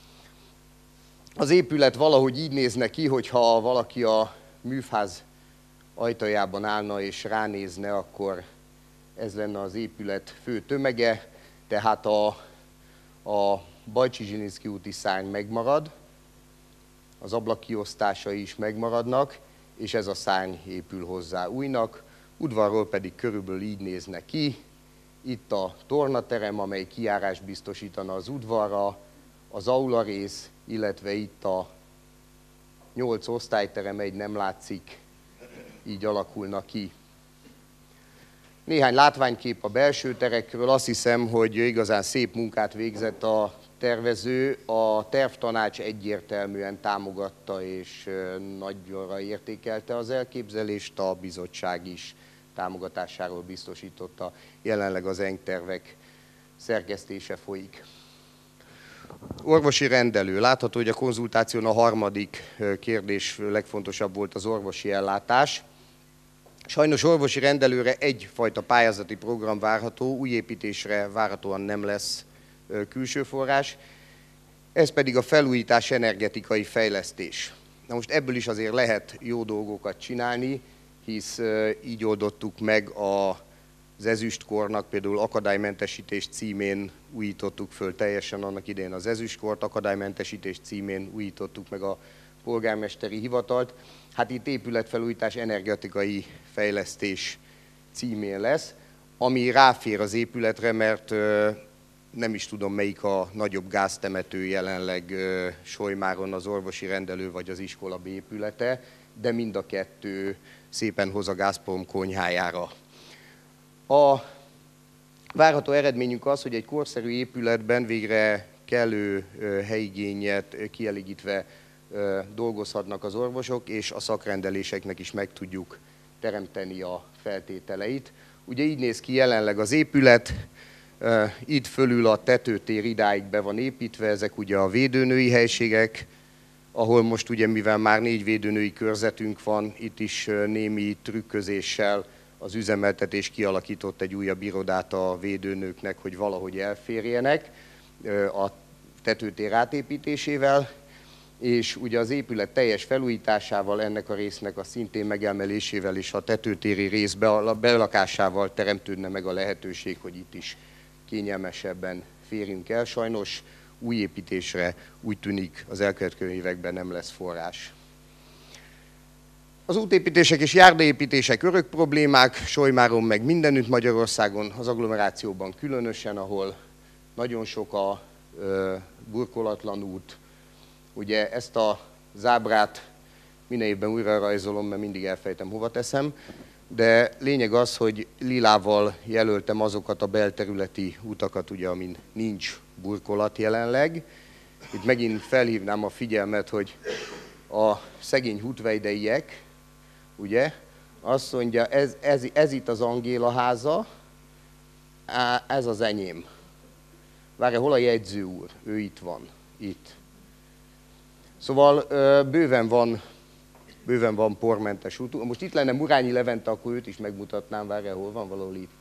Az épület valahogy így nézne ki, hogyha valaki a műfáz ajtajában állna és ránézne, akkor ez lenne az épület fő tömege, tehát a, a Bajcsy-Zsilinszky úti szárny megmarad, az ablakkiosztásai is megmaradnak, és ez a szárny épül hozzá újnak, udvarról pedig körülbelül így nézne ki. Itt a tornaterem, amely kijárást biztosítana az udvarra, az aula rész, illetve itt a nyolc osztályterem, egy nem látszik, így alakulna ki. Néhány látványkép a belső terekről. Azt hiszem, hogy igazán szép munkát végzett a tervező. A tervtanács egyértelműen támogatta és nagyra értékelte az elképzelést, a bizottság is támogatásáról biztosította. Jelenleg az engtervek szerkesztése folyik. Orvosi rendelő. Látható, hogy a konzultáción a harmadik kérdés legfontosabb volt az orvosi ellátás. Sajnos orvosi rendelőre egyfajta pályázati program várható, új építésre várhatóan nem lesz külső forrás, ez pedig a felújítás, energetikai fejlesztés. Na most ebből is azért lehet jó dolgokat csinálni, hisz így oldottuk meg az ezüstkornak, például akadálymentesítés címén újítottuk föl teljesen annak idején az ezüstkort, akadálymentesítés címén újítottuk meg a polgármesteri hivatalt. Hát itt épületfelújítás, energetikai fejlesztés címén lesz, ami ráfér az épületre, mert nem is tudom, melyik a nagyobb gáztemető jelenleg Solymáron, az orvosi rendelő vagy az iskola B épülete, de mind a kettő szépen hoz a Gazprom konyhájára. A várható eredményünk az, hogy egy korszerű épületben végre kellő helyigényet kielégítve dolgozhatnak az orvosok, és a szakrendeléseknek is meg tudjuk teremteni a feltételeit. Ugye így néz ki jelenleg az épület, itt fölül a tetőtér idáig be van építve, ezek ugye a védőnői helységek, ahol most ugye, mivel már négy védőnői körzetünk van, itt is némi trükközéssel az üzemeltetés kialakított egy újabb irodát a védőnőknek, hogy valahogy elférjenek a tetőtér átépítésével, és ugye az épület teljes felújításával, ennek a résznek a szintén megemelésével és a tetőtéri rész belakásával teremtődne meg a lehetőség, hogy itt is kényelmesebben férjünk el. Sajnos új építésre úgy tűnik az elkövetkező években nem lesz forrás. Az útépítések és járdaépítések örök problémák, Solymáron meg mindenütt Magyarországon, az agglomerációban különösen, ahol nagyon sok a ö, burkolatlan út. Ugye ezt a zábrát minden évben újra rajzolom, mert mindig elfejtem, hova teszem, de lényeg az, hogy lilával jelöltem azokat a belterületi utakat, ugye, amin nincs burkolat jelenleg. Itt megint felhívnám a figyelmet, hogy a szegény hutveideiek, ugye, azt mondja, ez, ez, ez itt az Angéla háza, ez az enyém. Várj, hol a jegyző úr? Ő itt van. Itt. Szóval bőven van, bőven van pormentes út. Most itt lenne Murányi Levente, akkor őt is megmutatnám. Várj, hol van? Valahol itt.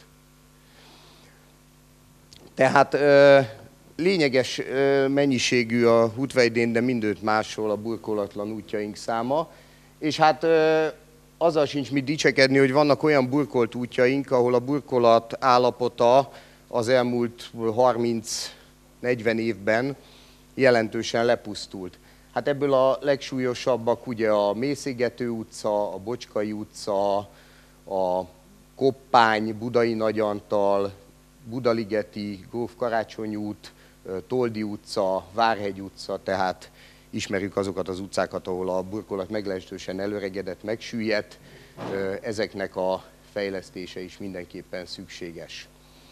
Tehát lényeges mennyiségű a útveidén, de mindőt máshol a burkolatlan útjaink száma. És hát azzal sincs mit dicsekedni, hogy vannak olyan burkolt útjaink, ahol a burkolat állapota az elmúlt harminc-negyven évben jelentősen lepusztult. Hát ebből a legsúlyosabbak ugye a Mészégető utca, a Bocskai utca, a Koppány, Budai Nagyantal, Budaligeti, Gróf Karácsony út, Toldi utca, Várhegy utca, tehát ismerjük azokat az utcákat, ahol a burkolat meglehetősen előregedett, megsüllyedt, ezeknek a fejlesztése is mindenképpen szükséges.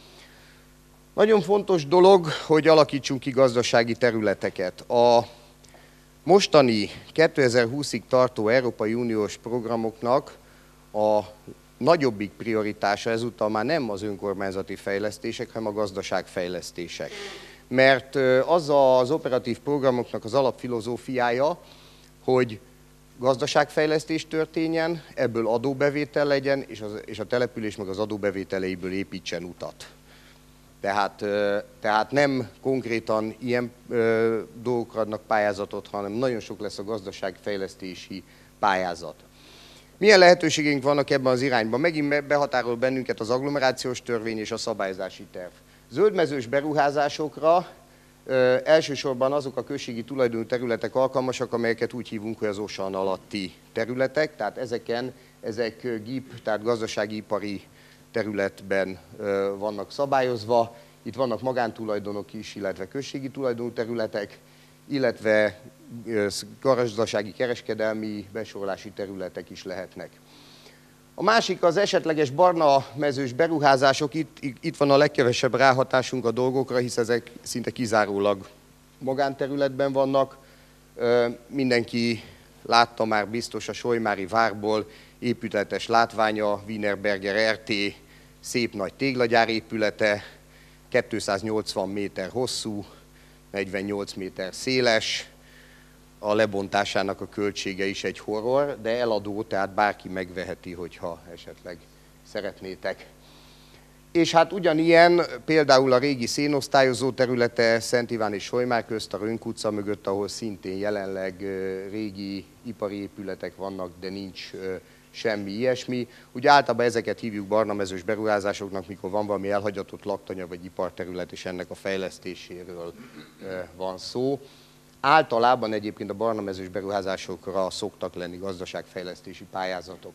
Nagyon fontos dolog, hogy alakítsunk ki gazdasági területeket. A mostani kétezer-húszig tartó Európai Uniós programoknak a nagyobbik prioritása ezúttal már nem az önkormányzati fejlesztések, hanem a gazdaságfejlesztések. Mert az az operatív programoknak az alapfilozófiája, hogy gazdaságfejlesztés történjen, ebből adóbevétel legyen, és, az, és a település meg az adóbevételeiből építsen utat. Tehát, tehát nem konkrétan ilyen ö, dolgokra adnak pályázatot, hanem nagyon sok lesz a gazdaságfejlesztési pályázat. Milyen lehetőségeink vannak ebben az irányban? Megint behatárol bennünket az agglomerációs törvény és a szabályozási terv. Zöldmezős beruházásokra ö, elsősorban azok a községi tulajdonú területek alkalmasak, amelyeket úgy hívunk, hogy az óceán alatti területek, tehát ezeken, ezek gé i pé, tehát gazdasági-ipari területben ö, vannak szabályozva. Itt vannak magántulajdonok is, illetve községi tulajdonú területek, illetve gazdasági, kereskedelmi, besorlási területek is lehetnek. A másik az esetleges barna mezős beruházások, itt, itt van a legkevesebb ráhatásunk a dolgokra, hisz ezek szinte kizárólag magánterületben vannak. Mindenki látta már biztos a Solymári várból épületes látványa, Wienerberger er té, szép nagy téglagyár épülete, kétszáznyolcvan méter hosszú, negyvennyolc méter széles, a lebontásának a költsége is egy horror, de eladó, tehát bárki megveheti, hogyha esetleg szeretnétek. És hát ugyanilyen például a régi szénosztályozó területe Szent Iván és Solymár közt, a Rönk utca mögött, ahol szintén jelenleg régi ipari épületek vannak, de nincs semmi ilyesmi. Ugye általában ezeket hívjuk barnamezős beruházásoknak, mikor van valami elhagyatott laktanya vagy iparterület, és ennek a fejlesztéséről van szó. Általában egyébként a barnamezős beruházásokra szoktak lenni gazdaságfejlesztési pályázatok.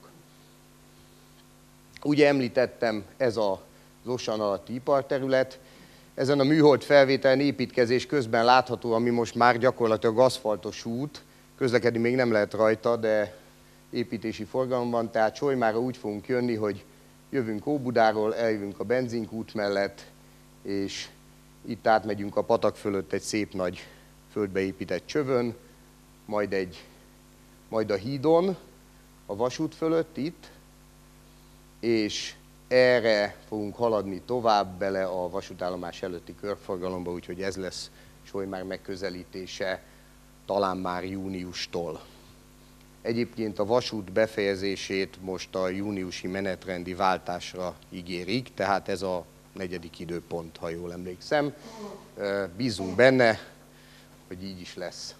Ugye említettem, ez az óceán alatti iparterület. Ezen a műhold felvételen építkezés közben látható, ami most már gyakorlatilag aszfaltos út, közlekedni még nem lehet rajta, de építési forgalomban, tehát Solymára úgy fogunk jönni, hogy jövünk Óbudáról, eljövünk a benzinkút mellett, és itt átmegyünk a patak fölött egy szép nagy földbe épített csövön, majd, egy, majd a hídon, a vasút fölött itt, és erre fogunk haladni tovább bele a vasútállomás előtti körforgalomba, úgyhogy ez lesz Solymár megközelítése talán már júniustól. Egyébként a vasút befejezését most a júniusi menetrendi váltásra ígérik, tehát ez a negyedik időpont, ha jól emlékszem. Bízunk benne, hogy így is lesz.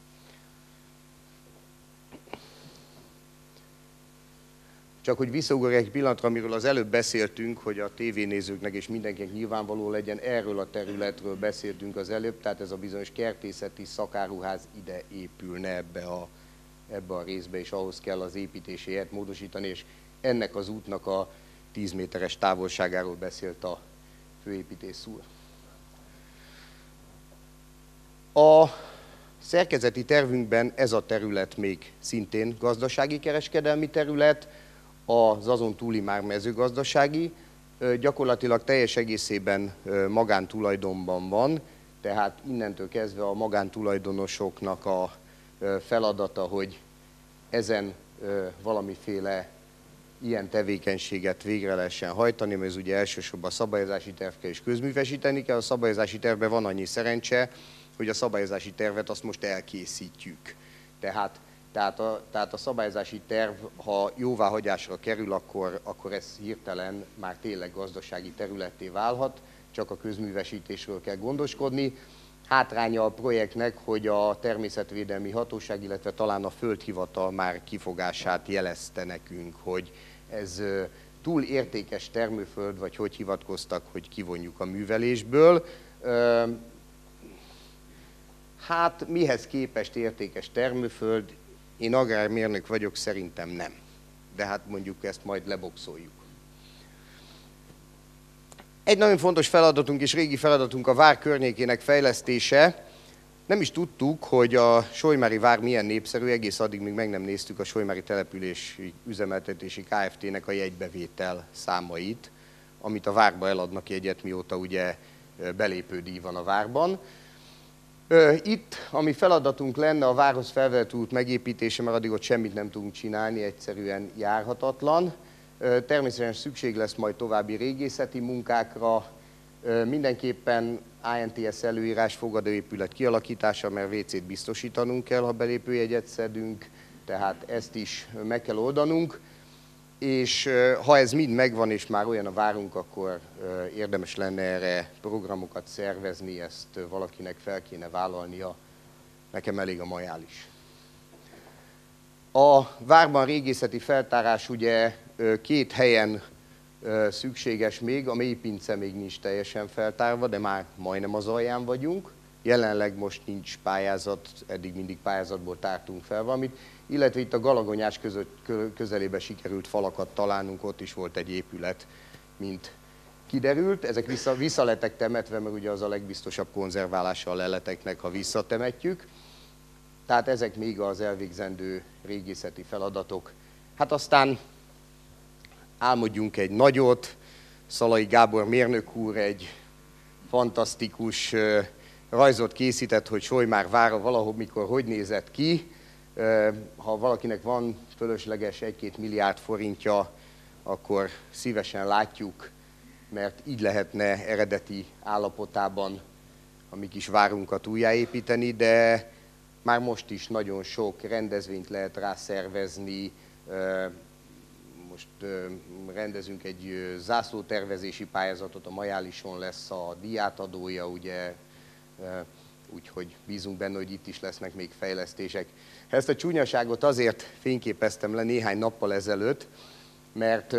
Csak hogy visszaugorjak egy pillanatra, amiről az előbb beszéltünk, hogy a tévénézőknek és mindenkinek nyilvánvaló legyen, erről a területről beszéltünk az előbb, tehát ez a bizonyos kertészeti szakáruház ide épülne ebbe a, ebbe a részbe, és ahhoz kell az építéséért módosítani, és ennek az útnak a tíz méteres távolságáról beszélt a főépítész úr. A szerkezeti tervünkben ez a terület még szintén gazdasági kereskedelmi terület, az azon túli már mezőgazdasági, gyakorlatilag teljes egészében magántulajdonban van, tehát innentől kezdve a magántulajdonosoknak a feladata, hogy ezen valamiféle ilyen tevékenységet végre lehessen hajtani, mert ez ugye elsősorban a szabályozási terv kell és közművesíteni kell. A szabályozási tervben van annyi szerencse, hogy a szabályozási tervet azt most elkészítjük. Tehát, tehát, a, tehát a szabályozási terv, ha jóváhagyásra kerül, akkor, akkor ez hirtelen már tényleg gazdasági területté válhat, csak a közművesítésről kell gondoskodni. Hátránya a projektnek, hogy a természetvédelmi hatóság, illetve talán a földhivatal már kifogását jelezte nekünk, hogy ez túl értékes termőföld, vagy hogy hivatkoztak, hogy kivonjuk a művelésből. Hát mihez képest értékes termőföld? Én agrármérnök vagyok, szerintem nem. De hát mondjuk ezt majd leboxoljuk. Egy nagyon fontos feladatunk és régi feladatunk a vár környékének fejlesztése. Nem is tudtuk, hogy a solymári vár milyen népszerű, egész addig még meg nem néztük a solymári települési üzemeltetési Kft-nek a jegybevétel számait, amit a várba eladnak jegyet, mióta ugye belépődíj van a várban. Itt, ami feladatunk lenne, a várhoz felvehető út megépítése, mert addig ott semmit nem tudunk csinálni, egyszerűen járhatatlan. Természetesen szükség lesz majd további régészeti munkákra, mindenképpen á en té es előírás fogadóépület kialakítása, mert vé cét biztosítanunk kell, ha belépőjegyet szedünk, tehát ezt is meg kell oldanunk, és ha ez mind megvan, és már olyan a várunk, akkor érdemes lenne erre programokat szervezni, ezt valakinek fel kéne vállalnia, nekem elég a majális. A várban régészeti feltárás ugye két helyen szükséges még, a mélypince még nincs teljesen feltárva, de már majdnem az alján vagyunk. Jelenleg most nincs pályázat, eddig mindig pályázatból tártunk fel valamit, illetve itt a Galagonyás között, közelébe sikerült falakat találnunk, ott is volt egy épület, mint kiderült. Ezek vissza, vissza lettek temetve, mert ugye az a legbiztosabb konzerválása a leleteknek, ha visszatemetjük. Tehát ezek még az elvégzendő régészeti feladatok. Hát aztán álmodjunk egy nagyot, Szalai Gábor mérnök úr egy fantasztikus rajzot készített, hogy Solymár vára valahol mikor hogy nézett ki. Ha valakinek van fölösleges egy-két milliárd forintja, akkor szívesen látjuk, mert így lehetne eredeti állapotában a mi kis várunkat újjáépíteni, de már most is nagyon sok rendezvényt lehet rá szervezni. Most rendezünk egy zászlótervezési pályázatot, a Majálison lesz a díjátadója, ugye, úgyhogy bízunk benne, hogy itt is lesznek még fejlesztések. Ezt a csúnyaságot azért fényképeztem le néhány nappal ezelőtt, mert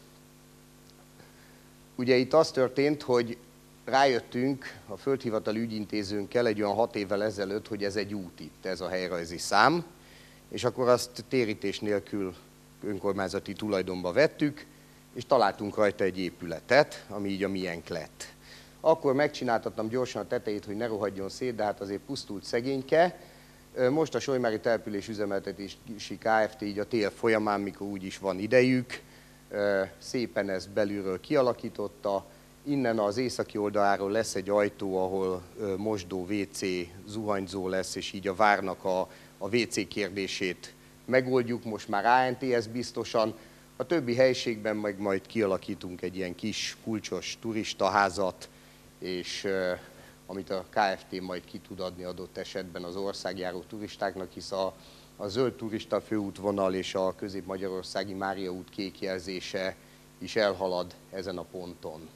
ugye itt az történt, hogy rájöttünk a földhivatali ügyintézőnkkel egy olyan hat évvel ezelőtt, hogy ez egy út itt, ez a helyrajzi szám, és akkor azt térítés nélkül önkormányzati tulajdonba vettük, és találtunk rajta egy épületet, ami így a miénk lett. Akkor megcsináltattam gyorsan a tetejét, hogy ne rohadjon szét, de hát azért pusztult szegényke. Most a Solymári Település Üzemeltetési Kft. Így a tél folyamán, mikor úgyis van idejük, szépen ezt belülről kialakította. Innen az északi oldaláról lesz egy ajtó, ahol mosdó, vé cé, zuhanyzó lesz, és így a várnak a, a vé cé kérdését megoldjuk, most már á en té es biztosan. A többi helyiségben meg majd kialakítunk egy ilyen kis kulcsos turistaházat, és uh, amit a Kft. Majd ki tud adni adott esetben az országjáró turistáknak, hisz a, a zöld turista főútvonal és a közép-magyarországi Mária út kék jelzése is elhalad ezen a ponton.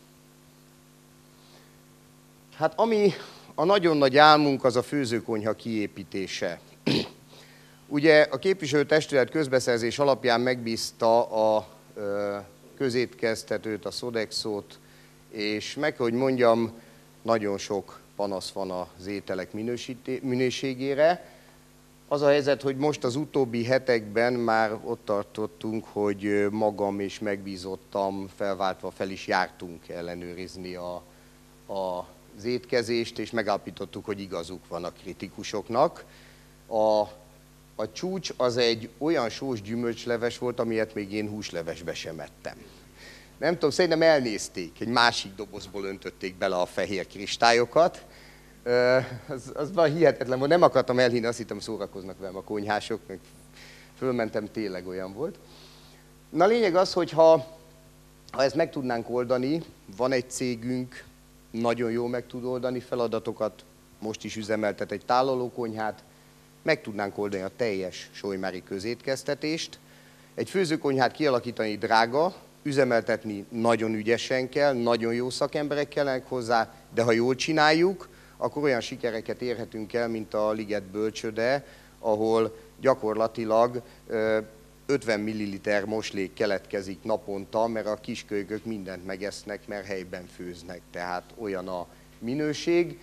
Hát ami a nagyon nagy álmunk, az a főzőkonyha kiépítése. Ugye a képviselőtestület közbeszerzés alapján megbízta a közétkeztetőt, a Sodexót, és meg kell, hogy mondjam, nagyon sok panasz van az ételek minőségére. Az a helyzet, hogy most az utóbbi hetekben már ott tartottunk, hogy magam és megbízottam felváltva fel is jártunk ellenőrizni a, a, az étkezést, és megállapítottuk, hogy igazuk van a kritikusoknak. A A csúcs az egy olyan sós gyümölcsleves volt, amilyet még én húslevesbe sem ettem. Nem tudom, szerintem elnézték, egy másik dobozból öntötték bele a fehér kristályokat. Az, az van hihetetlen volt, nem akartam elhinni, azt hittem szórakoznak velem a konyhások, meg fölmentem, tényleg olyan volt. Na lényeg az, hogy ha, ha ezt meg tudnánk oldani, van egy cégünk, nagyon jól meg tud oldani feladatokat, most is üzemeltet egy tálalókonyhát, meg tudnánk oldani a teljes solymári közétkeztetést. Egy főzőkonyhát kialakítani drága, üzemeltetni nagyon ügyesen kell, nagyon jó szakemberek kellenek hozzá, de ha jól csináljuk, akkor olyan sikereket érhetünk el, mint a Liget bölcsőde, ahol gyakorlatilag ötven milliliter moslék keletkezik naponta, mert a kiskölykök mindent megesznek, mert helyben főznek, tehát olyan a minőség.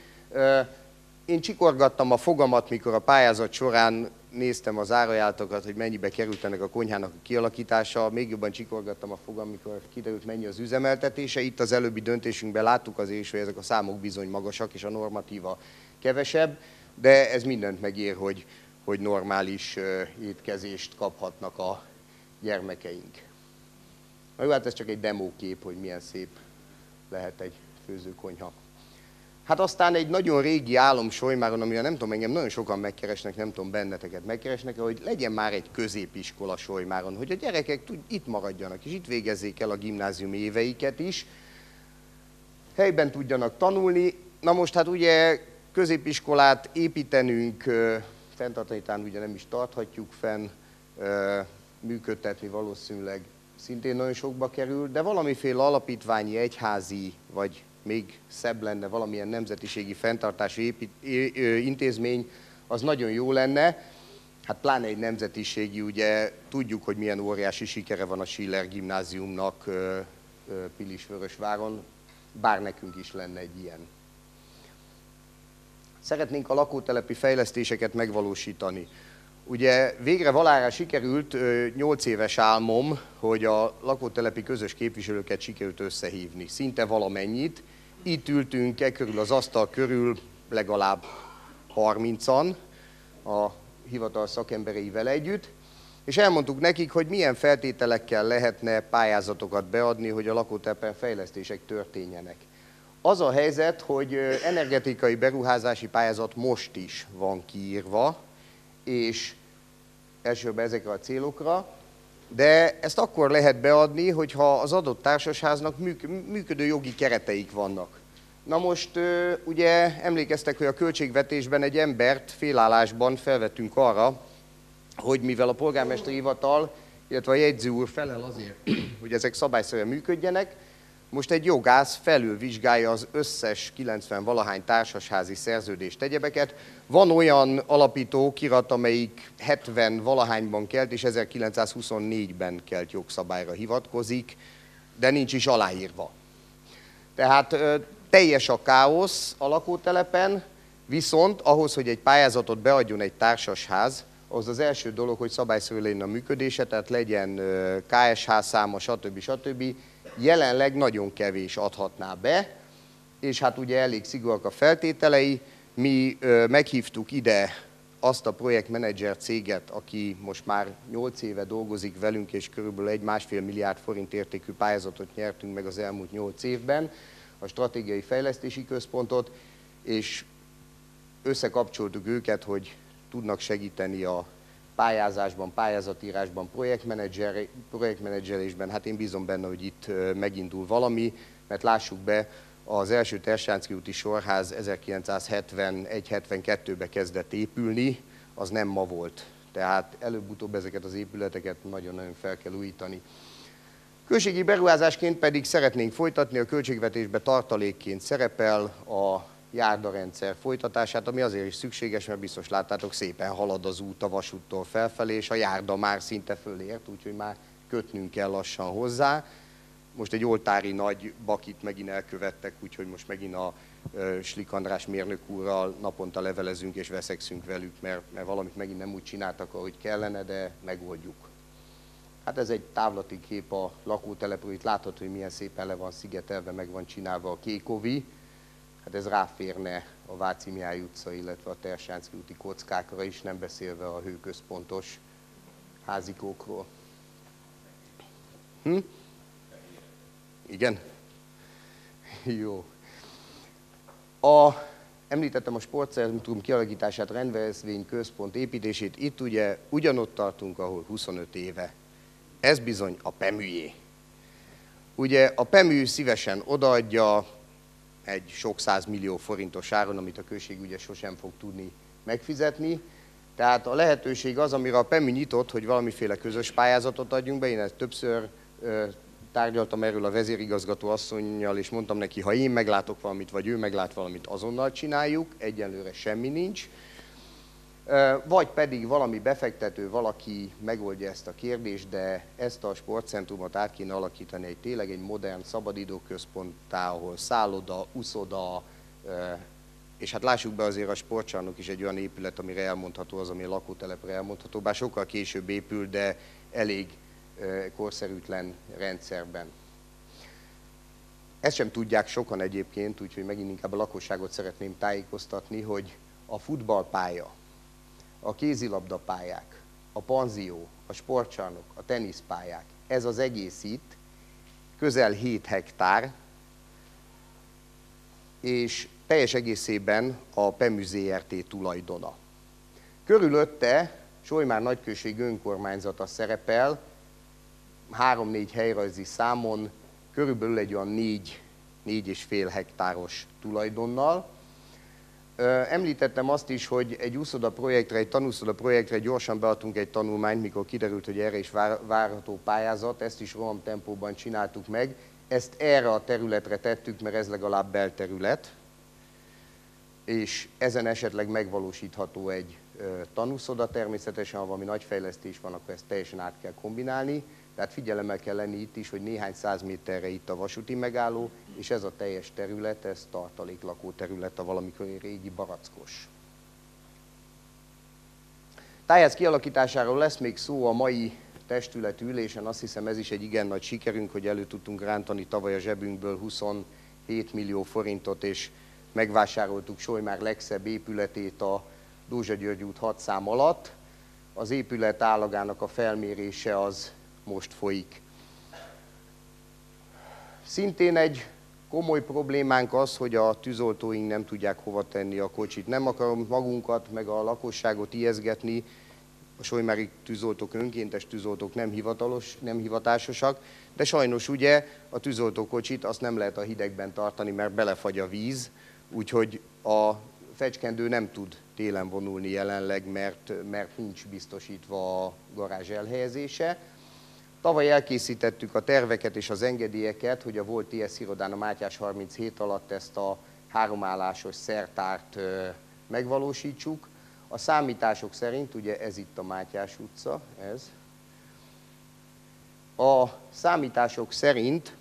Én csikorgattam a fogamat, mikor a pályázat során néztem az árajánlatokat, hogy mennyibe került ennek a konyhának a kialakítása, még jobban csikorgattam a fogam, mikor kiderült, mennyi az üzemeltetése. Itt az előbbi döntésünkben láttuk azért is, hogy ezek a számok bizony magasak, és a normatíva kevesebb, de ez mindent megér, hogy, hogy normális étkezést kaphatnak a gyermekeink. Na jó, hát ez csak egy demókép, hogy milyen szép lehet egy főzőkonyha. Hát aztán egy nagyon régi álom Solymáron, amire nem tudom, engem nagyon sokan megkeresnek, nem tudom, benneteket megkeresnek, hogy legyen már egy középiskola Solymáron, hogy a gyerekek itt maradjanak, és itt végezzék el a gimnáziumi éveiket is, helyben tudjanak tanulni. Na most hát ugye középiskolát építenünk, fenntartani talán ugye nem is tarthatjuk fenn, működtetni valószínűleg szintén nagyon sokba kerül, de valamiféle alapítványi, egyházi, vagy még szebb lenne valamilyen nemzetiségi fenntartási épít, intézmény, az nagyon jó lenne. Hát pláne egy nemzetiségi, ugye tudjuk, hogy milyen óriási sikere van a Schiller gimnáziumnak Pilisvörösváron, bár nekünk is lenne egy ilyen. Szeretnénk a lakótelepi fejlesztéseket megvalósítani. Ugye végre valára sikerült, nyolc éves álmom, hogy a lakótelepi közös képviselőket sikerült összehívni, szinte valamennyit. Itt ültünk e körül az asztal körül legalább harmincan a hivatal szakembereivel együtt, és elmondtuk nekik, hogy milyen feltételekkel lehetne pályázatokat beadni, hogy a lakótelepen fejlesztések történjenek. Az a helyzet, hogy energetikai beruházási pályázat most is van kiírva, és elsősorban ezekre a célokra, de ezt akkor lehet beadni, hogyha az adott társasháznak működő jogi kereteik vannak. Na most ugye emlékeztek, hogy a költségvetésben egy embert félállásban felvettünk arra, hogy mivel a polgármesteri hivatal, illetve a jegyző úr felel azért, hogy ezek szabályszerűen működjenek, most egy jogász felülvizsgálja az összes kilencven valahány társasházi szerződést, egyebeket. Van olyan alapító okirat, amelyik hetven valahányban kelt, és ezerkilencszázhuszonnégyben kelt jogszabályra hivatkozik, de nincs is aláírva. Tehát teljes a káosz a lakótelepen, viszont ahhoz, hogy egy pályázatot beadjon egy társasház, ahhoz az első dolog, hogy szabályszerű legyen a működése, tehát legyen ká es há száma, stb. stb. Jelenleg nagyon kevés adhatná be, és hát ugye elég szigorúak a feltételei. Mi ö, meghívtuk ide azt a projektmenedzser céget, aki most már nyolc éve dolgozik velünk, és körülbelül egy másfél milliárd forint értékű pályázatot nyertünk meg az elmúlt nyolc évben, a Stratégiai Fejlesztési Központot, és összekapcsoltuk őket, hogy tudnak segíteni a pályázásban, pályázatírásban, projektmenedzser, projektmenedzselésben. Hát én bízom benne, hogy itt megindul valami, mert lássuk be, az első Tersánszky úti sorház ezerkilencszázhetvenegy hetvenkettőben kezdett épülni, az nem ma volt. Tehát előbb-utóbb ezeket az épületeket nagyon-nagyon fel kell újítani. Községi beruházásként pedig szeretnénk folytatni, a költségvetésbe tartalékként szerepel a járdarendszer folytatását, ami azért is szükséges, mert biztos láttátok, szépen halad az út a vasúttól felfelé, és a járda már szinte fölért, úgyhogy már kötnünk kell lassan hozzá. Most egy oltári nagy bakit megint elkövettek, úgyhogy most megint a uh, Slik András mérnök úrral naponta levelezünk és veszekszünk velük, mert, mert valamit megint nem úgy csináltak, ahogy kellene, de megoldjuk. Hát ez egy távlati kép a lakótelepről, itt látható, hogy milyen szépen le van szigetelve, meg van csinálva a Kékovi. Hát ez ráférne a Váci Mihály utca, illetve a Tersánszky úti kockákra is, nem beszélve a hőközpontos házikókról. Hm? Igen? Jó. A, említettem a sportcentrum kialakítását, rendezvény központ építését, itt ugye ugyanott tartunk, ahol huszonöt éve ez bizony a PEMÜ-jé. Ugye a PEMÜ szívesen odaadja egy sok százmillió forintos áron, amit a község ugye sosem fog tudni megfizetni. Tehát a lehetőség az, amire a PEMÜ nyitott, hogy valamiféle közös pályázatot adjunk be. Én ezt többször ö, tárgyaltam erről a vezérigazgató asszonnyal, és mondtam neki, ha én meglátok valamit, vagy ő meglát valamit, azonnal csináljuk, egyelőre semmi nincs. Vagy pedig valami befektető, valaki megoldja ezt a kérdést, de ezt a sportcentrumot át kéne alakítani egy tényleg egy modern szabadidőközponttá, ahol szálloda, uszoda, és hát lássuk be, azért a sportcsarnok is egy olyan épület, amire elmondható az, ami a lakótelepre elmondható, bár sokkal később épül, de elég korszerűtlen rendszerben. Ezt sem tudják sokan egyébként, úgyhogy megint inkább a lakosságot szeretném tájékoztatni, hogy a futballpálya, a kézilabdapályák, a panzió, a sportcsarnok, a teniszpályák, ez az egész itt közel hét hektár, és teljes egészében a PEMÜ zé er té tulajdona. Körülötte Solymár nagyközség önkormányzata szerepel, három-négy helyrajzi számon, körülbelül egy olyan négy, négy és fél hektáros tulajdonnal. Említettem azt is, hogy egy úszoda projektre, egy tanúszoda projektre gyorsan beadtunk egy tanulmányt, mikor kiderült, hogy erre is várható pályázat, ezt is roham tempóban csináltuk meg. Ezt erre a területre tettük, mert ez legalább belterület, és ezen esetleg megvalósítható egy tanúszoda. Természetesen, ha valami nagy fejlesztés van, akkor ezt teljesen át kell kombinálni. Tehát figyelemmel kell lenni itt is, hogy néhány száz méterre itt a vasúti megálló, és ez a teljes terület, ez tartaléklakó terület, a valamikori régi barackos. Tájház kialakításáról lesz még szó a mai testületi ülésen, azt hiszem ez is egy igen nagy sikerünk, hogy elő tudtunk rántani tavaly a zsebünkből huszonhét millió forintot, és megvásároltuk Solymár legszebb épületét a Dózsa György út hat szám alatt. Az épület állagának a felmérése az most folyik. Szintén egy komoly problémánk az, hogy a tűzoltóink nem tudják hova tenni a kocsit. Nem akarom magunkat, meg a lakosságot ijeszgetni, a solymári tűzoltók, önkéntes tűzoltók nem hivatalos, nem hivatásosak, de sajnos ugye a tűzoltókocsit azt nem lehet a hidegben tartani, mert belefagy a víz, úgyhogy a fecskendő nem tud télen vonulni jelenleg, mert, mert nincs biztosítva a garázs elhelyezése. Tavaly elkészítettük a terveket és az engedélyeket, hogy a volt té es irodán a Mátyás harminchét alatt ezt a háromállásos szertárt megvalósítsuk. A számítások szerint, ugye ez itt a Mátyás utca, ez. A számítások szerint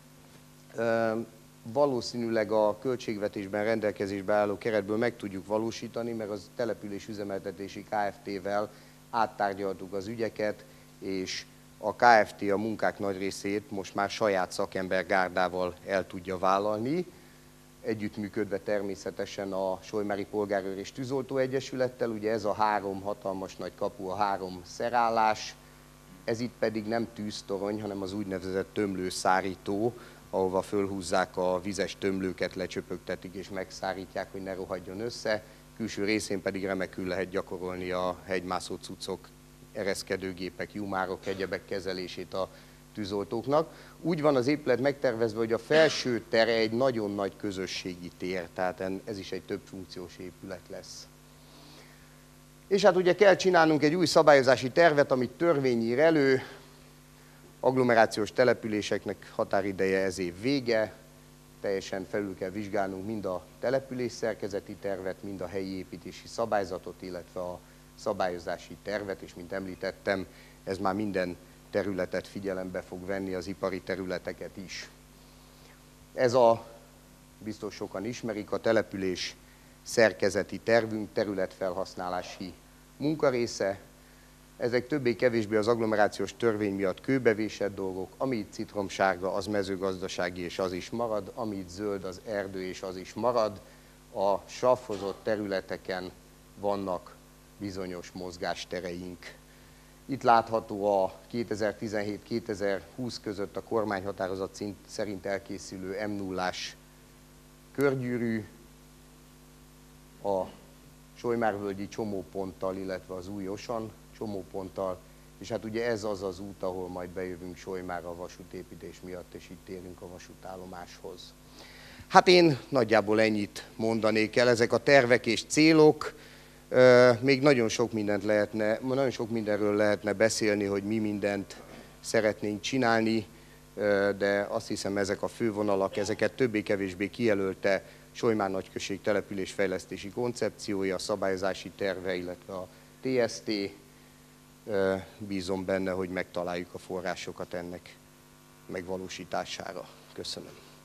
valószínűleg a költségvetésben rendelkezésbe álló keretből meg tudjuk valósítani, mert az település üzemeltetési Kft-vel áttárgyaltuk az ügyeket, és a Kft. A munkák nagy részét most már saját szakembergárdával el tudja vállalni, együttműködve természetesen a Solymári Polgárőr és Tűzoltó Egyesülettel. Ugye ez a három hatalmas nagy kapu, a három szerállás, ez itt pedig nem tűztorony, hanem az úgynevezett tömlőszárító, ahova fölhúzzák a vizes tömlőket, lecsöpögtetik és megszárítják, hogy ne rohadjon össze. Külső részén pedig remekül lehet gyakorolni a hegymászó cuccok, ereszkedőgépek, jumárok, egyebek kezelését a tűzoltóknak. Úgy van az épület megtervezve, hogy a felső tere egy nagyon nagy közösségi tér, tehát ez is egy több funkciós épület lesz. És hát ugye kell csinálnunk egy új szabályozási tervet, amit törvény ír elő, agglomerációs településeknek határideje ez év vége, teljesen felül kell vizsgálnunk mind a település szerkezeti tervet, mind a helyi építési szabályzatot, illetve a szabályozási tervet, és mint említettem, ez már minden területet figyelembe fog venni, az ipari területeket is. Ez a, biztos sokan ismerik, a település szerkezeti tervünk, területfelhasználási munkarésze. Ezek többé-kevésbé az agglomerációs törvény miatt kőbevésett dolgok, ami itt citromsárga, az mezőgazdasági, és az is marad, ami itt zöld, az erdő, és az is marad. A savfozott területeken vannak bizonyos mozgástereink. Itt látható a kétezer-tizenhét kétezer-húsz között a kormányhatározat szerint elkészülő em nullás körgyűrű, a Solymárvölgyi csomóponttal, illetve az új Osan csomóponttal, És hát ugye ez az az út, ahol majd bejövünk Solymára a vasútépítés miatt, és itt érünk a vasútállomáshoz. Hát én nagyjából ennyit mondanék el, ezek a tervek és célok, még nagyon sok mindent lehetne, nagyon sok mindenről lehetne beszélni, hogy mi mindent szeretnénk csinálni, de azt hiszem ezek a fővonalak, ezeket többé-kevésbé kijelölte Solymár nagyközség településfejlesztési koncepciója, a szabályozási terve, illetve a té es té. Bízom benne, hogy megtaláljuk a forrásokat ennek megvalósítására. Köszönöm.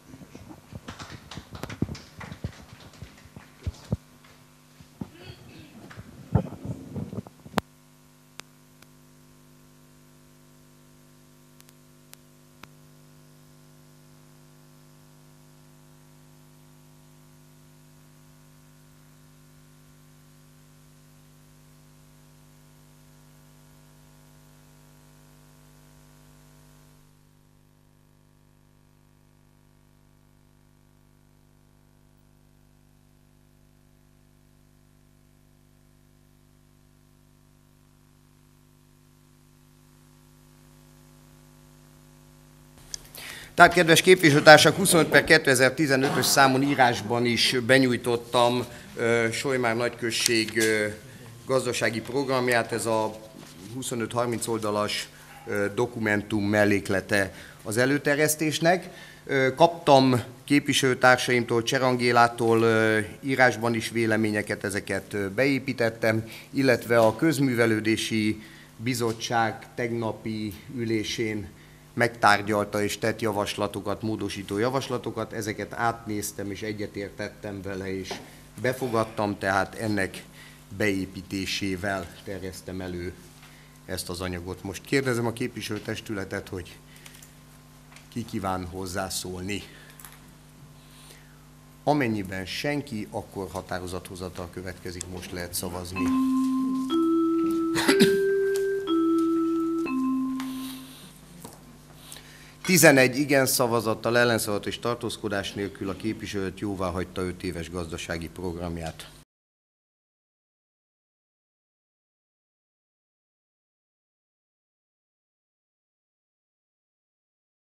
Tehát, kedves képviselőtársak, huszonöt per kétezer-tizenötös számon írásban is benyújtottam Solymár nagyközség gazdasági programját, ez a huszonöt-harminc oldalas dokumentum melléklete az előterjesztésnek. Kaptam képviselőtársaimtól, Cserangélától írásban is véleményeket, ezeket beépítettem, illetve a Közművelődési Bizottság tegnapi ülésén megtárgyalta és tett javaslatokat, módosító javaslatokat, ezeket átnéztem és egyetértettem vele és befogadtam, tehát ennek beépítésével terjesztem elő ezt az anyagot. Most kérdezem a képviselőtestületet, hogy ki kíván hozzászólni. Amennyiben senki, akkor határozathozatal következik, most lehet szavazni. tizenegy igen szavazattal, ellenszavazat és tartózkodás nélkül a képviselőt jóváhagyta öt éves gazdasági programját.